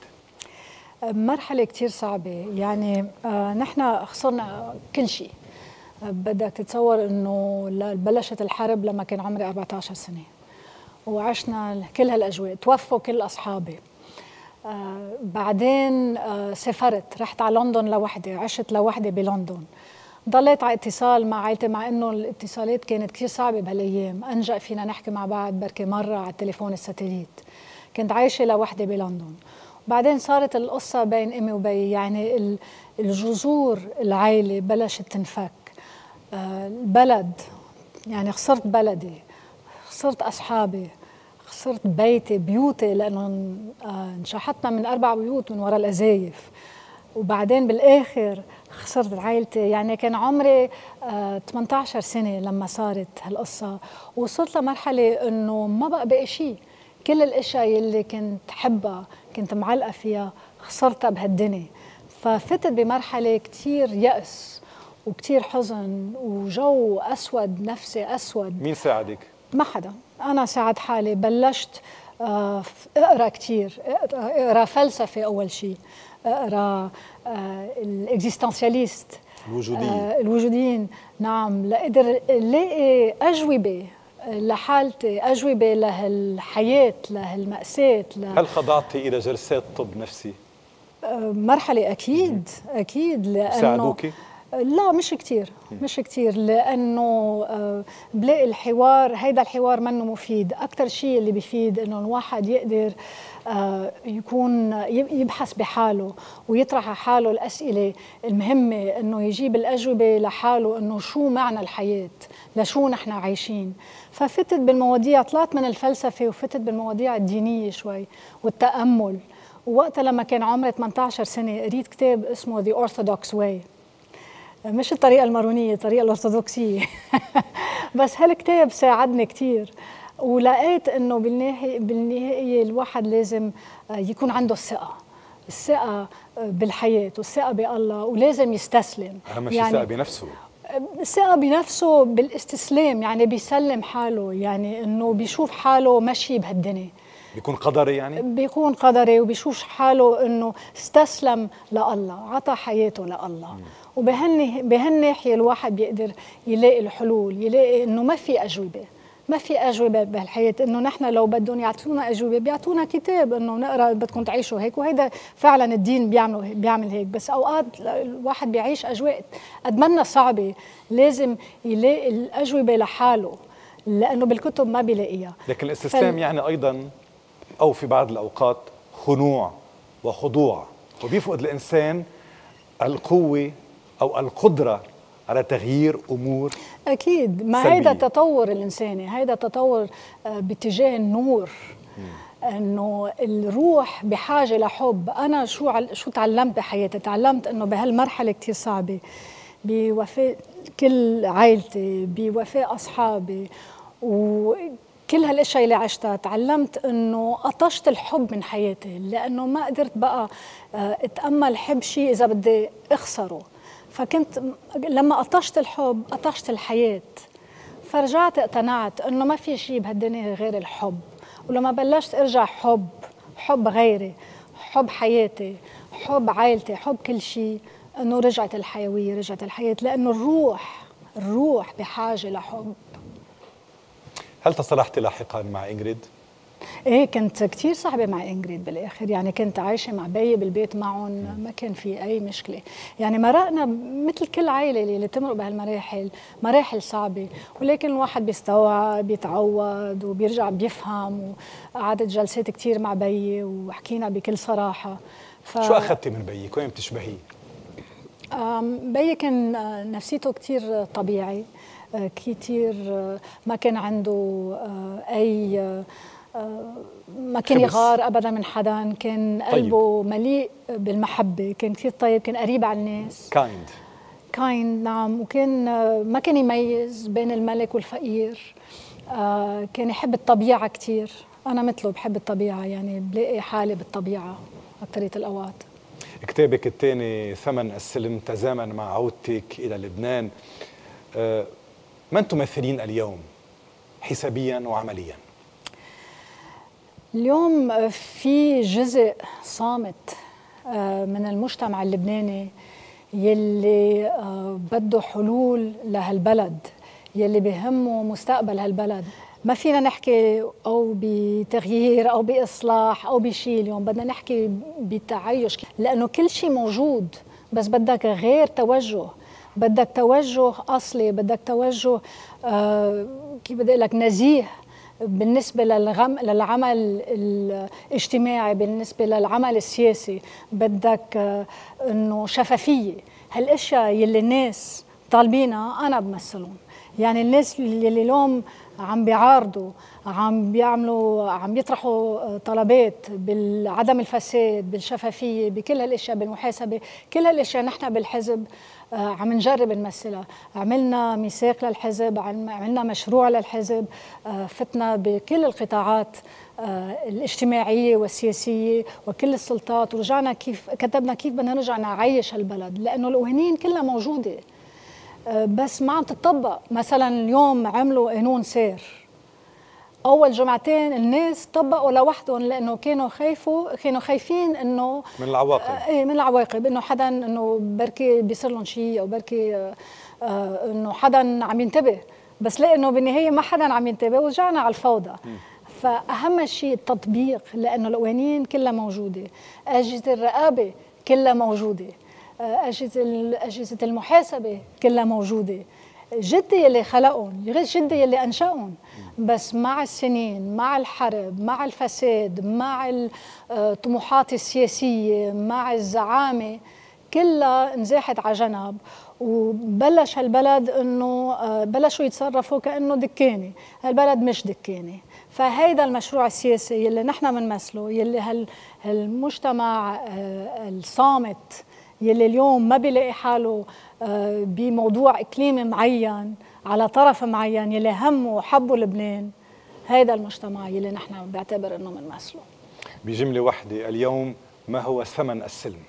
S1: مرحلة كتير صعبة، يعني آه نحن خسرنا كل شيء. آه بدك تتصور انه بلشت الحرب لما كان عمري أربعة عشر سنة، وعشنا كل هالأجواء، توفوا كل أصحابي. آه بعدين آه سافرت، رحت على لندن لوحدي، عشت لوحدي بلندن، ضليت على اتصال مع عائلتي، مع انه الاتصالات كانت كثير صعبة بهالايام، انجأ فينا نحكي مع بعض بركي مرة على التليفون الساتليت. كنت عايشة لوحدي بلندن. بعدين صارت القصة بين امي وبي، يعني الجذور العائلة بلشت تنفك. آه البلد، يعني خسرت بلدي، خسرت اصحابي، خسرت بيتي، بيوتي، لأنه انشحطنا من أربع بيوت من وراء الأزايف. وبعدين بالآخر خسرت عائلتي. يعني كان عمري ثمانية عشر سنة لما صارت هالقصة، وصلت لمرحلة أنه ما بقى بقى شيء. كل الأشياء اللي كنت حبها كنت معلقة فيها خسرتها بهالدنيا. ففتت بمرحلة كتير يأس وكتير حزن وجو أسود، نفسي أسود.
S2: مين ساعدك؟
S1: ما حدا، أنا ساعد حالي. بلشت أقرأ كتير، أقرأ فلسفة أول شيء، أقرأ الإكزيستانسياليست،
S2: الوجوديين
S1: الوجوديين نعم، لأقدر لاقي أجوبة لحالتي، أجوبة لهالحياة، لهالمأساة.
S2: هل خضعتي إلى جلسات طب نفسي؟
S1: مرحلة أكيد أكيد، لأنه
S2: ساعدوكي؟
S1: لا مش كتير، مش كتير، لأنه بلاقي الحوار، هيدا الحوار منه مفيد. أكتر شيء اللي بيفيد إنه الواحد يقدر يكون يبحث بحاله ويطرح على حاله الأسئلة المهمة، إنه يجيب الأجوبة لحاله، إنه شو معنى الحياة، لشو نحن عايشين. ففتت بالمواضيع، طلعت من الفلسفة وفتت بالمواضيع الدينية شوي والتأمل. ووقتها لما كان عمري ثمانية عشر سنة قريت كتاب اسمه The Orthodox Way، مش الطريقة المارونية، الطريقة الأرثوذكسية. بس هالكتاب ساعدني كتير، ولقيت إنه بالنهاية بالنهاية الواحد لازم يكون عنده الثقة، الثقة بالحياة والثقة بالله، ولازم يستسلم.
S2: أهم شيء الثقة بنفسه،
S1: الثقة بنفسه بالاستسلام، يعني بيسلم حاله، يعني إنه بيشوف حاله مشي بهالدنيا،
S2: بيكون قدري، يعني
S1: بيكون قدري، وبيشوف حاله انه استسلم لله، عطى حياته لله. وبهن بهالناحيه الواحد بيقدر يلاقي الحلول، يلاقي انه ما في اجوبه، ما في اجوبه بهالحياه، انه نحن لو بدهم يعطونا اجوبه بيعطونا كتاب انه نقرا بدكم تعيشوا هيك، وهيدا فعلا الدين بيعمل بيعمل هيك. بس اوقات الواحد بيعيش اجواء قد ما صعبه، لازم يلاقي الاجوبه لحاله، لانه بالكتب ما بيلاقيها.
S2: لكن الاستسلام فل... يعني ايضا، أو في بعض الأوقات خنوع وخضوع، وبيفقد الإنسان القوة أو القدرة على تغيير أمور.
S1: أكيد، ما
S2: سلبية.
S1: هيدا التطور الإنساني، هيدا التطور باتجاه النور. م. إنه الروح بحاجة لحب. أنا شو عل... شو تعلمت بحياتي؟ تعلمت إنه بهالمرحلة كتير صعبة، بوفاة كل عائلتي، بوفاة أصحابي، و كل هالاشياء اللي عشتها، تعلمت انه قطشت الحب من حياتي، لانه ما قدرت بقى اتامل حب شيء اذا بدي اخسره. فكنت لما قطشت الحب قطشت الحياه، فرجعت اقتنعت انه ما في شيء بهالدنيا غير الحب. ولما بلشت ارجع حب، حب غيري، حب حياتي، حب عائلتي، حب كل شيء، انه رجعت الحيويه، رجعت الحياه، لانه الروح الروح بحاجه لحب.
S2: هل تصالحتي لاحقا مع إنجريد؟
S1: ايه، كنت كثير صاحبه مع إنجريد بالاخر، يعني كنت عايشه مع بيي بالبيت معهم، ما كان في اي مشكله. يعني مرقنا مثل كل عائله اللي بتمرق بهالمراحل، مراحل صعبه، ولكن الواحد بيستوعب، بيتعود، وبيرجع بيفهم. وقعدت جلسات كثير مع بيي وحكينا بكل صراحه.
S2: ف... شو اخذتي من بيي؟ وين بتشبهيه؟
S1: بيي كان نفسيته كثير طبيعي، كثير ما كان عنده اي، ما كان يغار ابدا من حدا، كان قلبه طيب. مليء بالمحبه، كان كثير طيب، كان قريب على الناس،
S2: كايند
S1: كايند نعم. وكان ما كان يميز بين الملك والفقير، كان يحب الطبيعه كثير. انا مثله بحب الطبيعه، يعني بلاقي حالي بالطبيعه اكثريه الاوقات.
S2: كتابك الثاني ثمن السلم تزامن مع عودتك الى لبنان. من تمثلين اليوم حسابيا وعمليا؟
S1: اليوم في جزء صامت من المجتمع اللبناني يلي بده حلول لهالبلد، يلي بهمه مستقبل هالبلد. ما فينا نحكي أو بتغيير أو بإصلاح أو بشيء، اليوم بدنا نحكي بتعايش، لأنه كل شيء موجود، بس بدك غير توجه، بدك توجه أصلي، بدك توجه آه كيف بدي أقول لك نزيه بالنسبة للغم للعمل الاجتماعي، بالنسبة للعمل السياسي. بدك آه إنه شفافية. هالأشياء يلي الناس طالبينها أنا بمثلهم. يعني الناس اللي اليوم عم بيعارضوا، عم بيعملوا، عم يطرحوا طلبات بالعدم الفساد، بالشفافية، بكل هالاشياء، بالمحاسبة، كل هالاشياء نحن بالحزب عم نجرب نمثلها. عملنا ميثاق للحزب، عملنا مشروع للحزب، فتنا بكل القطاعات الاجتماعية والسياسية وكل السلطات، ورجعنا كيف كتبنا كيف بدنا نرجع نعيش هالبلد، لأنه القوانين كلها موجودة بس ما عم تطبق. مثلا اليوم عملوا قانون سير، اول جمعتين الناس طبقوا لوحدهم، لانه كانوا خايفوا كانوا خايفين انه
S2: من العواقب.
S1: ايه من العواقب، انه حدا انه بركي بيصير لهم شيء، او بركي آه انه حدا عم ينتبه، بس لانه بالنهايه ما حدا عم ينتبه ورجعنا على الفوضى. م. فاهم شيء التطبيق، لانه القوانين كلها موجوده، اجهزه الرقابه كلها موجوده، أجهزة أجهزة المحاسبة كلها موجودة، جدي يلي خلقهم غير جدي يلي أنشأهم، بس مع السنين، مع الحرب، مع الفساد، مع الطموحات السياسية، مع الزعامة، كلها انزاحت على جنب، وبلش هالبلد انه بلشوا يتصرفوا كانه دكانه، هالبلد مش دكانه. فهيدا المشروع السياسي يلي نحن بنمثله، يلي هالمجتمع الصامت يلي اليوم ما بيلاقي حاله بموضوع اقليمي معين على طرف معين، يلي همه وحبه لبنان، هيدا المجتمع يلي نحن بعتبر انه بنمثله.
S2: بجمله واحده، اليوم ما هو ثمن السلم؟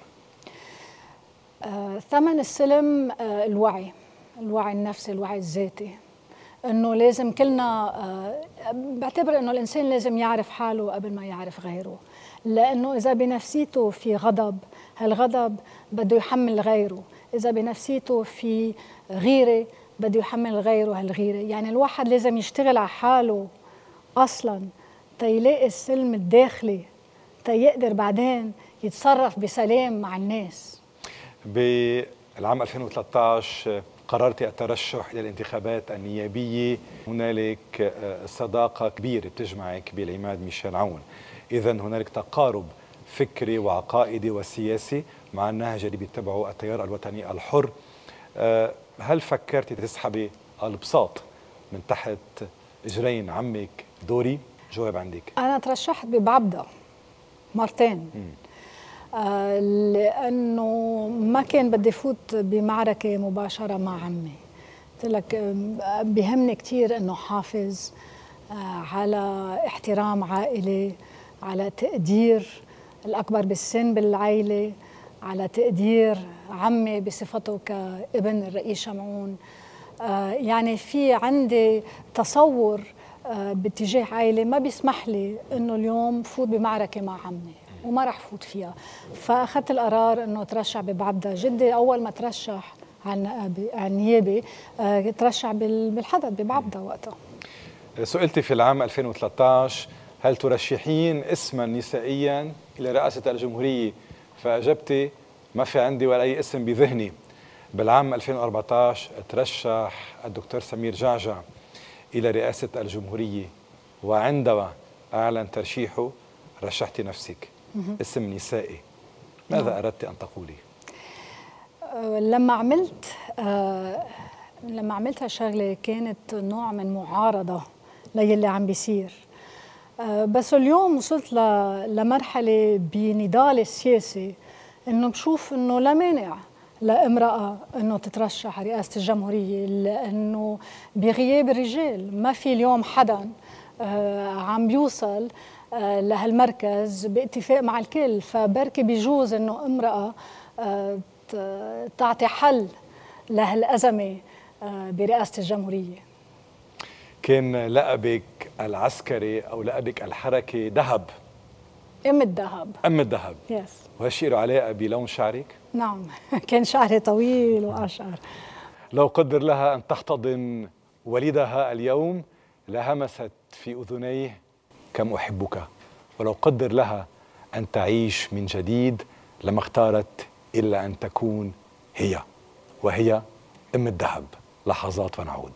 S1: آه، ثمن السلم آه، الوعي، الوعي النفسي، الوعي الذاتي، انه لازم كلنا آه، بعتبر انه الانسان لازم يعرف حاله قبل ما يعرف غيره، لانه اذا بنفسيته في غضب، هالغضب بده يحمل غيره، اذا بنفسيته في غيره بده يحمل غيره هالغيره، يعني الواحد لازم يشتغل على حاله اصلا تيلاقي السلم الداخلي تيقدر بعدين يتصرف بسلام مع الناس.
S2: بالعام ألفين وثلاثة عشر قررت الترشح إلى الانتخابات النيابية، هنالك صداقة كبيرة بتجمعك بالعماد ميشيل عون، إذا هنالك تقارب فكري وعقائدي وسياسي مع النهج اللي بيتبعه التيار الوطني الحر. هل فكرتي تسحبي البساط من تحت إجرين عمك دوري؟ جواب عندك.
S1: أنا ترشحت ببعبدة مرتين، م. آه لأنه ما كان بدي فوت بمعركة مباشرة مع عمي. قلت لك بيهمني كثير إنه حافظ آه على احترام عائلي، على تقدير الأكبر بالسن بالعائلة، على تقدير عمي بصفته كابن الرئيس شمعون. آه يعني في عندي تصور آه باتجاه عائلة ما بيسمح لي إنه اليوم فوت بمعركة مع عمي، وما رح فوت فيها. فأخذت القرار إنه ترشح ببعبدة. جدي أول ما ترشح عن عن نيابي آه ترشح بالحدث ببعبدة وقتها.
S2: سئلتي في العام ألفين وثلاثة عشر هل ترشحين اسما نسائيا إلى رئاسة الجمهورية؟ فأجبتي ما في عندي ولا أي اسم بذهني. بالعام ألفين وأربعة عشر ترشح الدكتور سمير جعجع إلى رئاسة الجمهورية، وعندما أعلن ترشيحه رشحتي نفسك اسم نسائي، ماذا أردت أن تقولي؟
S1: لما عملت آه لما عملت هالشغلة كانت نوع من معارضة للي عم بيصير، آه بس اليوم وصلت لمرحلة بنضال السياسي إنه بشوف إنه لا مانع لامرأة إنه تترشح رئاسة الجمهورية، لأنه بغياب الرجال ما في اليوم حدا آه عم بيوصل آه لهالمركز باتفاق مع الكل، فبركي بيجوز إنه امرأة آه تعطي حل لهالأزمة برئاسة الجمهورية.
S2: كان لقبك العسكري أو لقبك الحركي ذهب،
S1: أم الذهب.
S2: أم الذهب.
S1: يس.
S2: وهالشيء له علاقة بلون شعرك؟
S1: نعم. كان شعري طويل وأشعر.
S2: لو قدر لها أن تحتضن وليدها اليوم لهمست في أذنيه كم أحبك، ولو قدر لها أن تعيش من جديد لما اختارت إلا أن تكون هي، وهي أم الذهب. لحظات ونعود.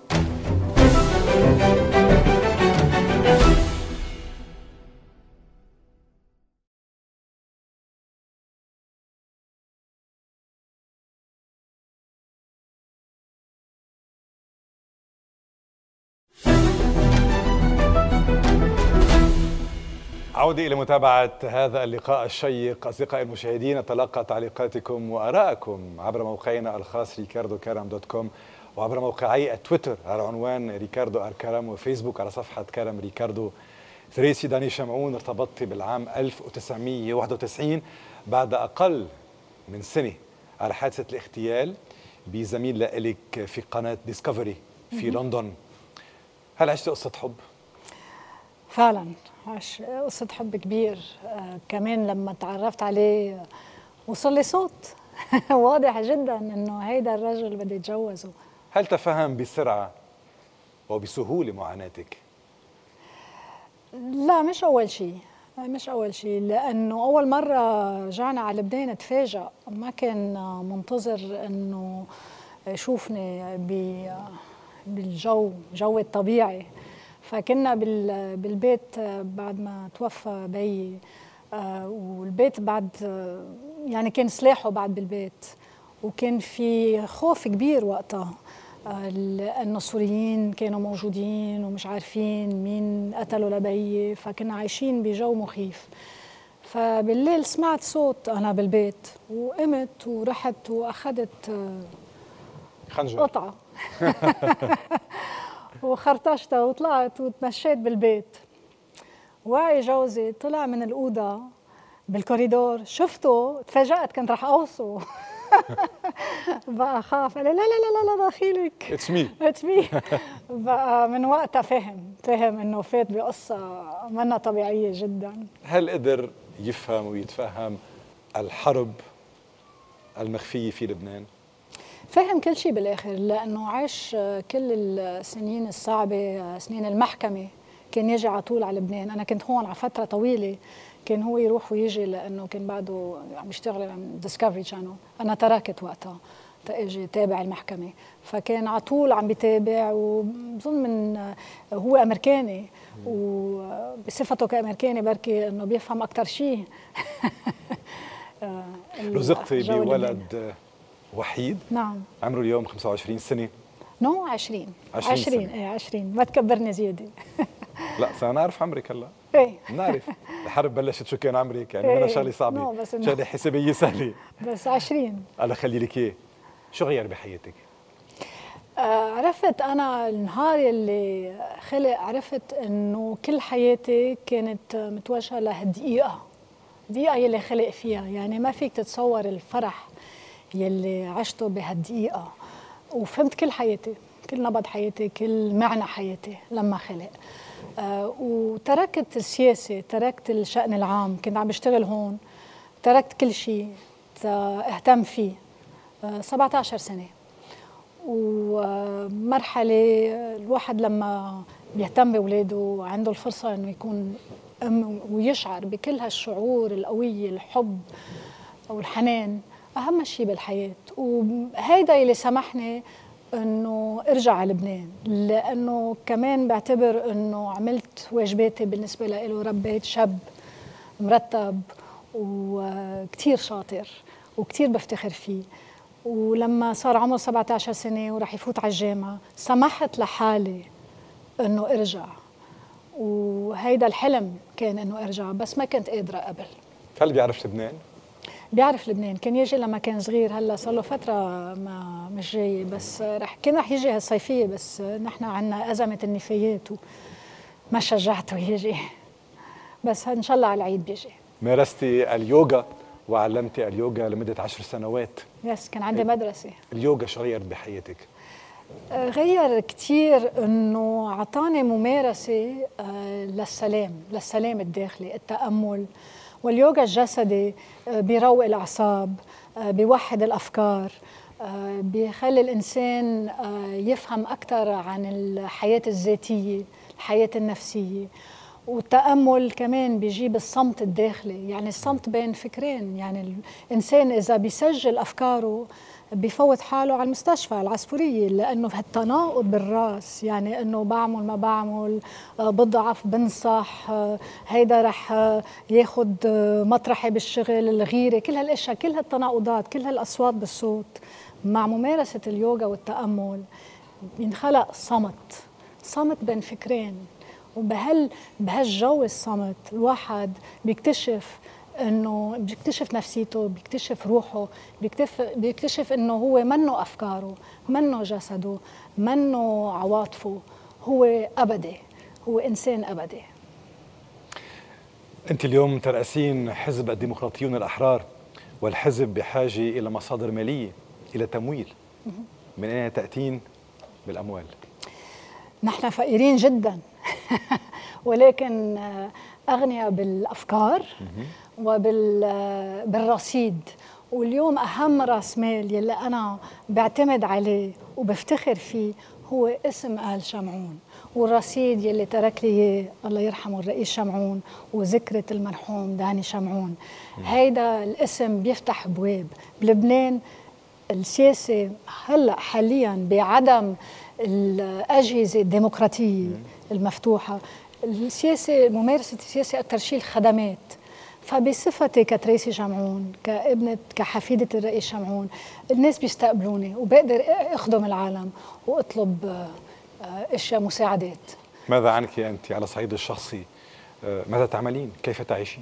S2: عودة إلى متابعة هذا اللقاء الشيق. أصدقائي المشاهدين، نتلقى تعليقاتكم وآراءكم عبر موقعنا الخاص ريكاردو كارام دوت كوم، وعبر موقعي التويتر على عنوان ريكاردو أركارام، وفيسبوك على صفحة كارام ريكاردو. ثريسي داني شمعون، ارتبطت بالعام ألف وتسعمئة وواحد وتسعين بعد أقل من سنة على حادثة الاغتيال بزميل لإلك في قناة ديسكفري في لندن. هل عشت قصة حب؟
S1: فعلا عش قصة حب كبير. آه كمان لما تعرفت عليه وصل لي صوت واضح جدا انه هيدا الرجل اللي بدي اتجوزه.
S2: هل تفهم بسرعة وبسهولة معاناتك؟
S1: لا، مش اول شيء. مش أول شيء، لأنه أول مرة رجعنا على لبنان تفاجأ، ما كان منتظر أنه يشوفني بالجو جو الطبيعي. فكنا بالبيت بعد ما توفى بيي، والبيت بعد يعني كان سلاحه بعد بالبيت، وكان في خوف كبير وقتها لأنه السوريين كانوا موجودين ومش عارفين مين قتلوا لبيي، فكنا عايشين بجو مخيف. فبالليل سمعت صوت أنا بالبيت وقمت ورحت وأخذت
S2: خنجر
S1: قطعة وخرطشتها وطلعت وتمشيت بالبيت. وعي جوزي طلع من الأوضة بالكوريدور، شفته تفاجأت، كنت رح أوصه بقى خاف، قال لي لا لا لا لا دخيلك
S2: اتس مي
S1: اتس مي. بقى من وقتها فهم فهم انه فات بقصه منا طبيعيه جدا.
S2: هل قدر يفهم ويتفهم الحرب المخفيه في لبنان؟
S1: فهم كل شيء بالاخر، لانه عاش كل السنين الصعبه، سنين المحكمه، كان يجي على طول على لبنان. انا كنت هون على فتره طويله، كان هو يروح ويجي لانه كان بعده عم يشتغل عن ديسكفري شانل. انا تركت وقتها تاجي تابع المحكمه، فكان على طول عم بيتابع. وبظن من هو امريكاني، وبصفته كامريكاني بركي انه بيفهم اكثر شيء.
S2: رزقتي بولد وحيد.
S1: نعم.
S2: عمره اليوم خمسة وعشرين سنة.
S1: نو عشرين
S2: عشرين
S1: عشرين
S2: سنة.
S1: ايه عشرين، ما تكبرني زياده.
S2: لا انا نعرف عمرك هلا.
S1: ايه
S2: بنعرف الحرب بلشت شو كان عمرك، يعني
S1: ايه
S2: منا شغله صعبه،
S1: بس
S2: شغله حسابيه سهله.
S1: بس عشرين.
S2: الله خلي لك اياه. شو غير بحياتك؟
S1: آه عرفت انا النهار اللي خلق، عرفت انه كل حياتي كانت متوجهه لهالدقيقه، دقيقه يلي خلق فيها. يعني ما فيك تتصور الفرح يلي عشته بهالدقيقه، وفهمت كل حياتي، كل نبض حياتي، كل معنى حياتي لما خلق. آه وتركت السياسه، تركت الشأن العام، كنت عم بشتغل هون، تركت كل شيء اهتم فيه. آه سبعة عشر سنه، ومرحله الواحد لما بيهتم باولاده وعنده الفرصه انه يكون ام ويشعر بكل هالشعور القويه، الحب او الحنان اهم شيء بالحياه. وهيدا اللي سمحني انه ارجع على لبنان، لانه كمان بعتبر انه عملت واجباتي بالنسبه له. ربيت شاب مرتب وكتير شاطر وكتير بفتخر فيه، ولما صار عمره سبعة عشر سنه وراح يفوت على الجامعه سمحت لحالي انه ارجع. وهيدا الحلم كان انه ارجع، بس ما كنت قادره قبل.
S2: هل بيعرف لبنان؟
S1: بيعرف لبنان، كان يجي لما كان صغير، هلا صار له فتره ما مش جاي، بس رح كان رح يجي هالصيفيه، بس نحن عندنا ازمه النفايات وما شجعته يجي، بس ان شاء الله على العيد بيجي.
S2: مارستي اليوغا وعلمتي اليوغا لمده عشر سنوات.
S1: يس، كان عندي مدرسه.
S2: اليوغا شو غير بحياتك؟
S1: غير كتير، انه اعطاني ممارسه للسلام، للسلام الداخلي، التامل. واليوغا الجسدي بيروق الاعصاب، بيوحد الافكار، بيخلي الانسان يفهم اكثر عن الحياه الذاتيه، الحياه النفسيه. والتامل كمان بيجيب الصمت الداخلي، يعني الصمت بين فكرين. يعني الانسان اذا بيسجل افكاره بفوت حاله على المستشفى العصفورية، لأنه هالتناقض بالراس، يعني أنه بعمل ما بعمل، بضعف بنصح، هيدا رح ياخد مطرحي بالشغل، الغيرة، كل هالأشياء، كل هالتناقضات، كل هالأصوات بالصوت. مع ممارسة اليوغا والتأمل بينخلق صمت، صمت بين فكرين. وبهال بهالجو الصمت الواحد بيكتشف انه بيكتشف نفسيته، بيكتشف روحه، بيكتشف بيكتشف انه هو منه افكاره، منه جسده، منه عواطفه، هو ابدي، هو انسان ابدي.
S2: انت اليوم ترأسين حزب الديمقراطيون الاحرار، والحزب بحاجه الى مصادر ماليه، الى تمويل. من اين تاتين بالاموال؟
S1: نحن فقيرين جدا ولكن اغنياء بالافكار وبالرصيد. واليوم أهم رأس مال يلي أنا بعتمد عليه وبفتخر فيه هو اسم آل شمعون، والرصيد يلي ترك لي إياه الله يرحمه الرئيس شمعون وذكرة المرحوم داني شمعون. هيدا الاسم بيفتح ابواب بلبنان. السياسه هلا حاليا بعدم الاجهزه الديمقراطيه المفتوحه، السياسه ممارسه السياسه اكثر شيء الخدمات. فبصفتي كتريسي شمعون، كابنه كحفيده الرئيس شمعون، الناس بيستقبلوني وبقدر اخدم العالم واطلب اشياء مساعدات.
S2: ماذا عنك انت على الصعيد الشخصي؟ ماذا تعملين؟ كيف تعيشين؟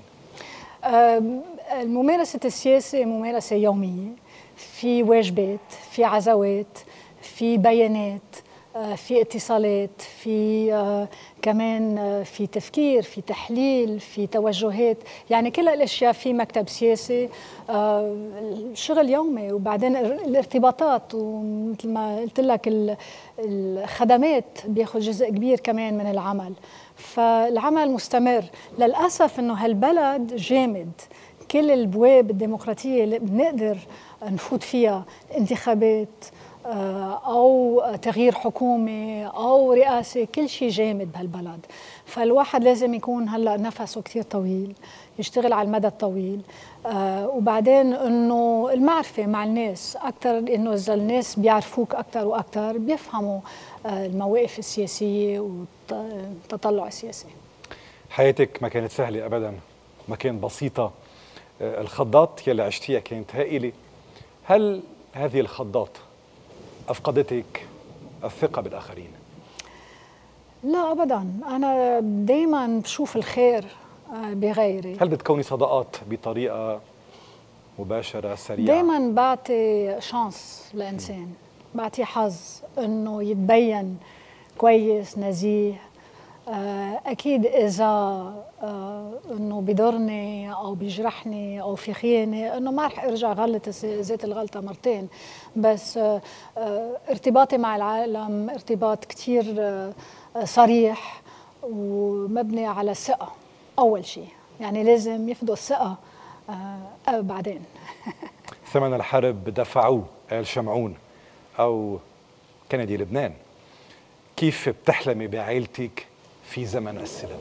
S1: ممارسه السياسه ممارسه يوميه، في واجبات، في عزوات، في بيانات، في اتصالات، في كمان في تفكير، في تحليل، في توجهات، يعني كل الاشياء. في مكتب سياسي، شغل يومي، وبعدين الارتباطات، ومثل ما قلت لك الخدمات بياخذ جزء كبير كمان من العمل. فالعمل مستمر. للاسف انه هالبلد جامد، كل البواب الديمقراطيه اللي بنقدر نفوت فيها، انتخابات أو تغيير حكومي أو رئاسة، كل شيء جامد بهالبلد. فالواحد لازم يكون هلأ نفسه كتير طويل، يشتغل على المدى الطويل. آه وبعدين إنه المعرفة مع الناس أكثر، إنه إذا الناس بيعرفوك أكثر وأكثر بيفهموا آه المواقف السياسية والتطلع السياسي.
S2: حياتك ما كانت سهلة أبدا، ما كانت بسيطة. آه الخضات يلي عشتيها كانت هائلة. هل هذه الخضات أفقدتك الثقة بالآخرين؟
S1: لا أبداً، أنا دايماً بشوف الخير بغيري.
S2: هل بتكوني صداقات بطريقة مباشرة سريعة؟
S1: دايماً بعطي شانس لإنسان، بعطي حظ إنه يتبين كويس نزيه. أكيد إذا إنه بضرني أو بيجرحني أو في خيانة، إنه ما رح أرجع غلط ذات الغلطة مرتين. بس ارتباطي مع العالم ارتباط كتير صريح ومبني على الثقة أول شيء، يعني لازم يفضل الثقة أه بعدين.
S2: ثمن الحرب دفعوه آل شمعون أو كندي لبنان. كيف بتحلمي بعائلتك في زمن السلم؟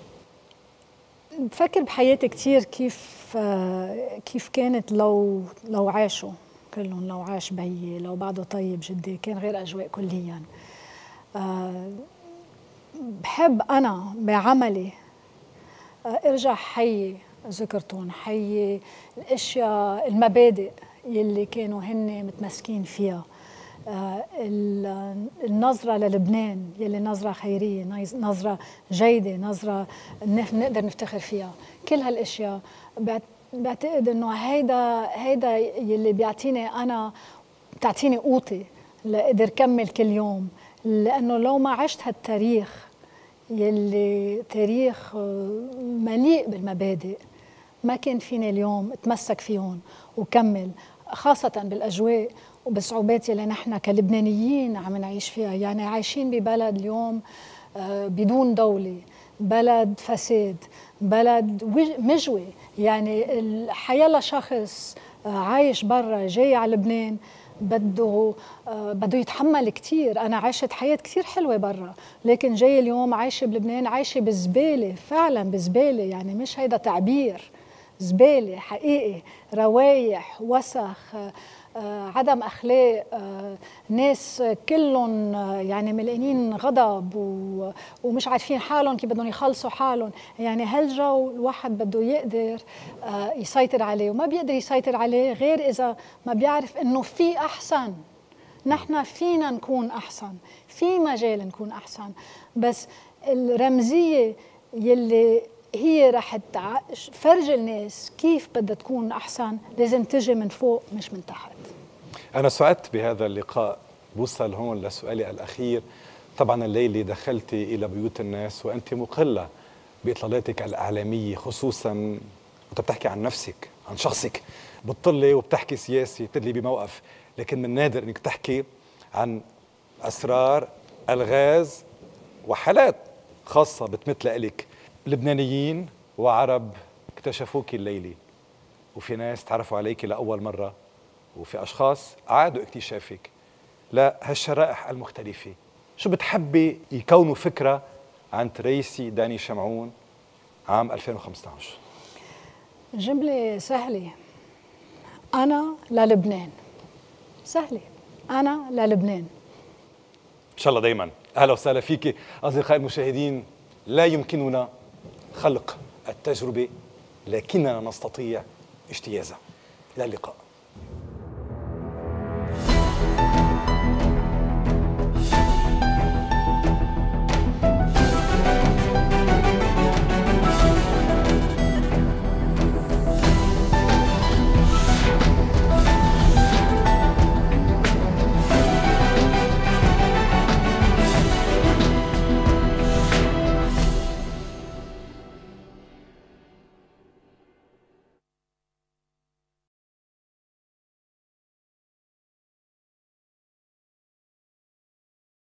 S1: بفكر بحياتي كتير كيف كيف كانت لو لو عاشوا كلهم، لو عاش بيي، لو بعده طيب جدي، كان غير أجواء كليا. بحب أنا بعملي ارجع حي ذكرتهم، حي الاشياء المبادئ يلي كانوا هن متمسكين فيها. النظرة للبنان يلي نظرة خيرية، نظرة جيدة، نظرة نقدر نفتخر فيها. كل هالاشياء بعتقد انه هيدا هيدا يلي بيعطيني انا، بتعطيني قوتي لأقدر كمل كل يوم. لانه لو ما عشت هالتاريخ يلي تاريخ مليء بالمبادئ، ما كان فيني اليوم اتمسك فيهم وكمل، خاصة بالأجواء وبالصعوبات يلي نحن كلبنانيين عم نعيش فيها. يعني عايشين ببلد اليوم بدون دولة، بلد فساد، بلد مجوي. يعني الحياة لشخص عايش برا جاي على لبنان بده بده يتحمل كتير. أنا عشت حياة كتير حلوة برا، لكن جاي اليوم عايشة بلبنان، عايشة بزبالة، فعلا بزبالة، يعني مش هيدا تعبير، زبالة حقيقي، روايح، وسخ، آه، عدم أخلاق، آه، ناس كلهم آه، يعني ملقانين غضب ومش عارفين حالهم كيف بدهم يخلصوا حالهم. يعني هالجو الواحد بده يقدر آه، يسيطر عليه، وما بيقدر يسيطر عليه غير إذا ما بيعرف إنه في أحسن. نحن فينا نكون أحسن، في مجال نكون أحسن، بس الرمزية يلي هي رح تفرج الناس كيف بدها تكون أحسن لازم تجي من فوق مش من تحت.
S2: أنا سعدت بهذا اللقاء. بوصل هون لسؤالي الأخير. طبعا الليلة دخلتي إلى بيوت الناس وأنت مقلة بإطلالاتك الإعلامية، خصوصا وأنت بتحكي عن نفسك، عن شخصك، بتطلي وبتحكي سياسي، بتدلي بموقف، لكن من نادر أنك تحكي عن أسرار الغاز وحالات خاصة بتمثل إلك. لبنانيين وعرب اكتشفوك الليلة، وفي ناس تعرفوا عليك لأول مرة، وفي أشخاص أعادوا اكتشافك لهالشرائح المختلفة. شو بتحبي يكونوا فكرة عن تريسي داني شمعون عام ألفين وخمسة عشر؟
S1: جملة سهلة. أنا للبنان. سهلة. أنا للبنان.
S2: إن شاء الله دايما. أهلا وسهلا فيك أصدقائي المشاهدين. لا يمكننا خلق التجربة لكننا نستطيع اجتيازها. إلى اللقاء.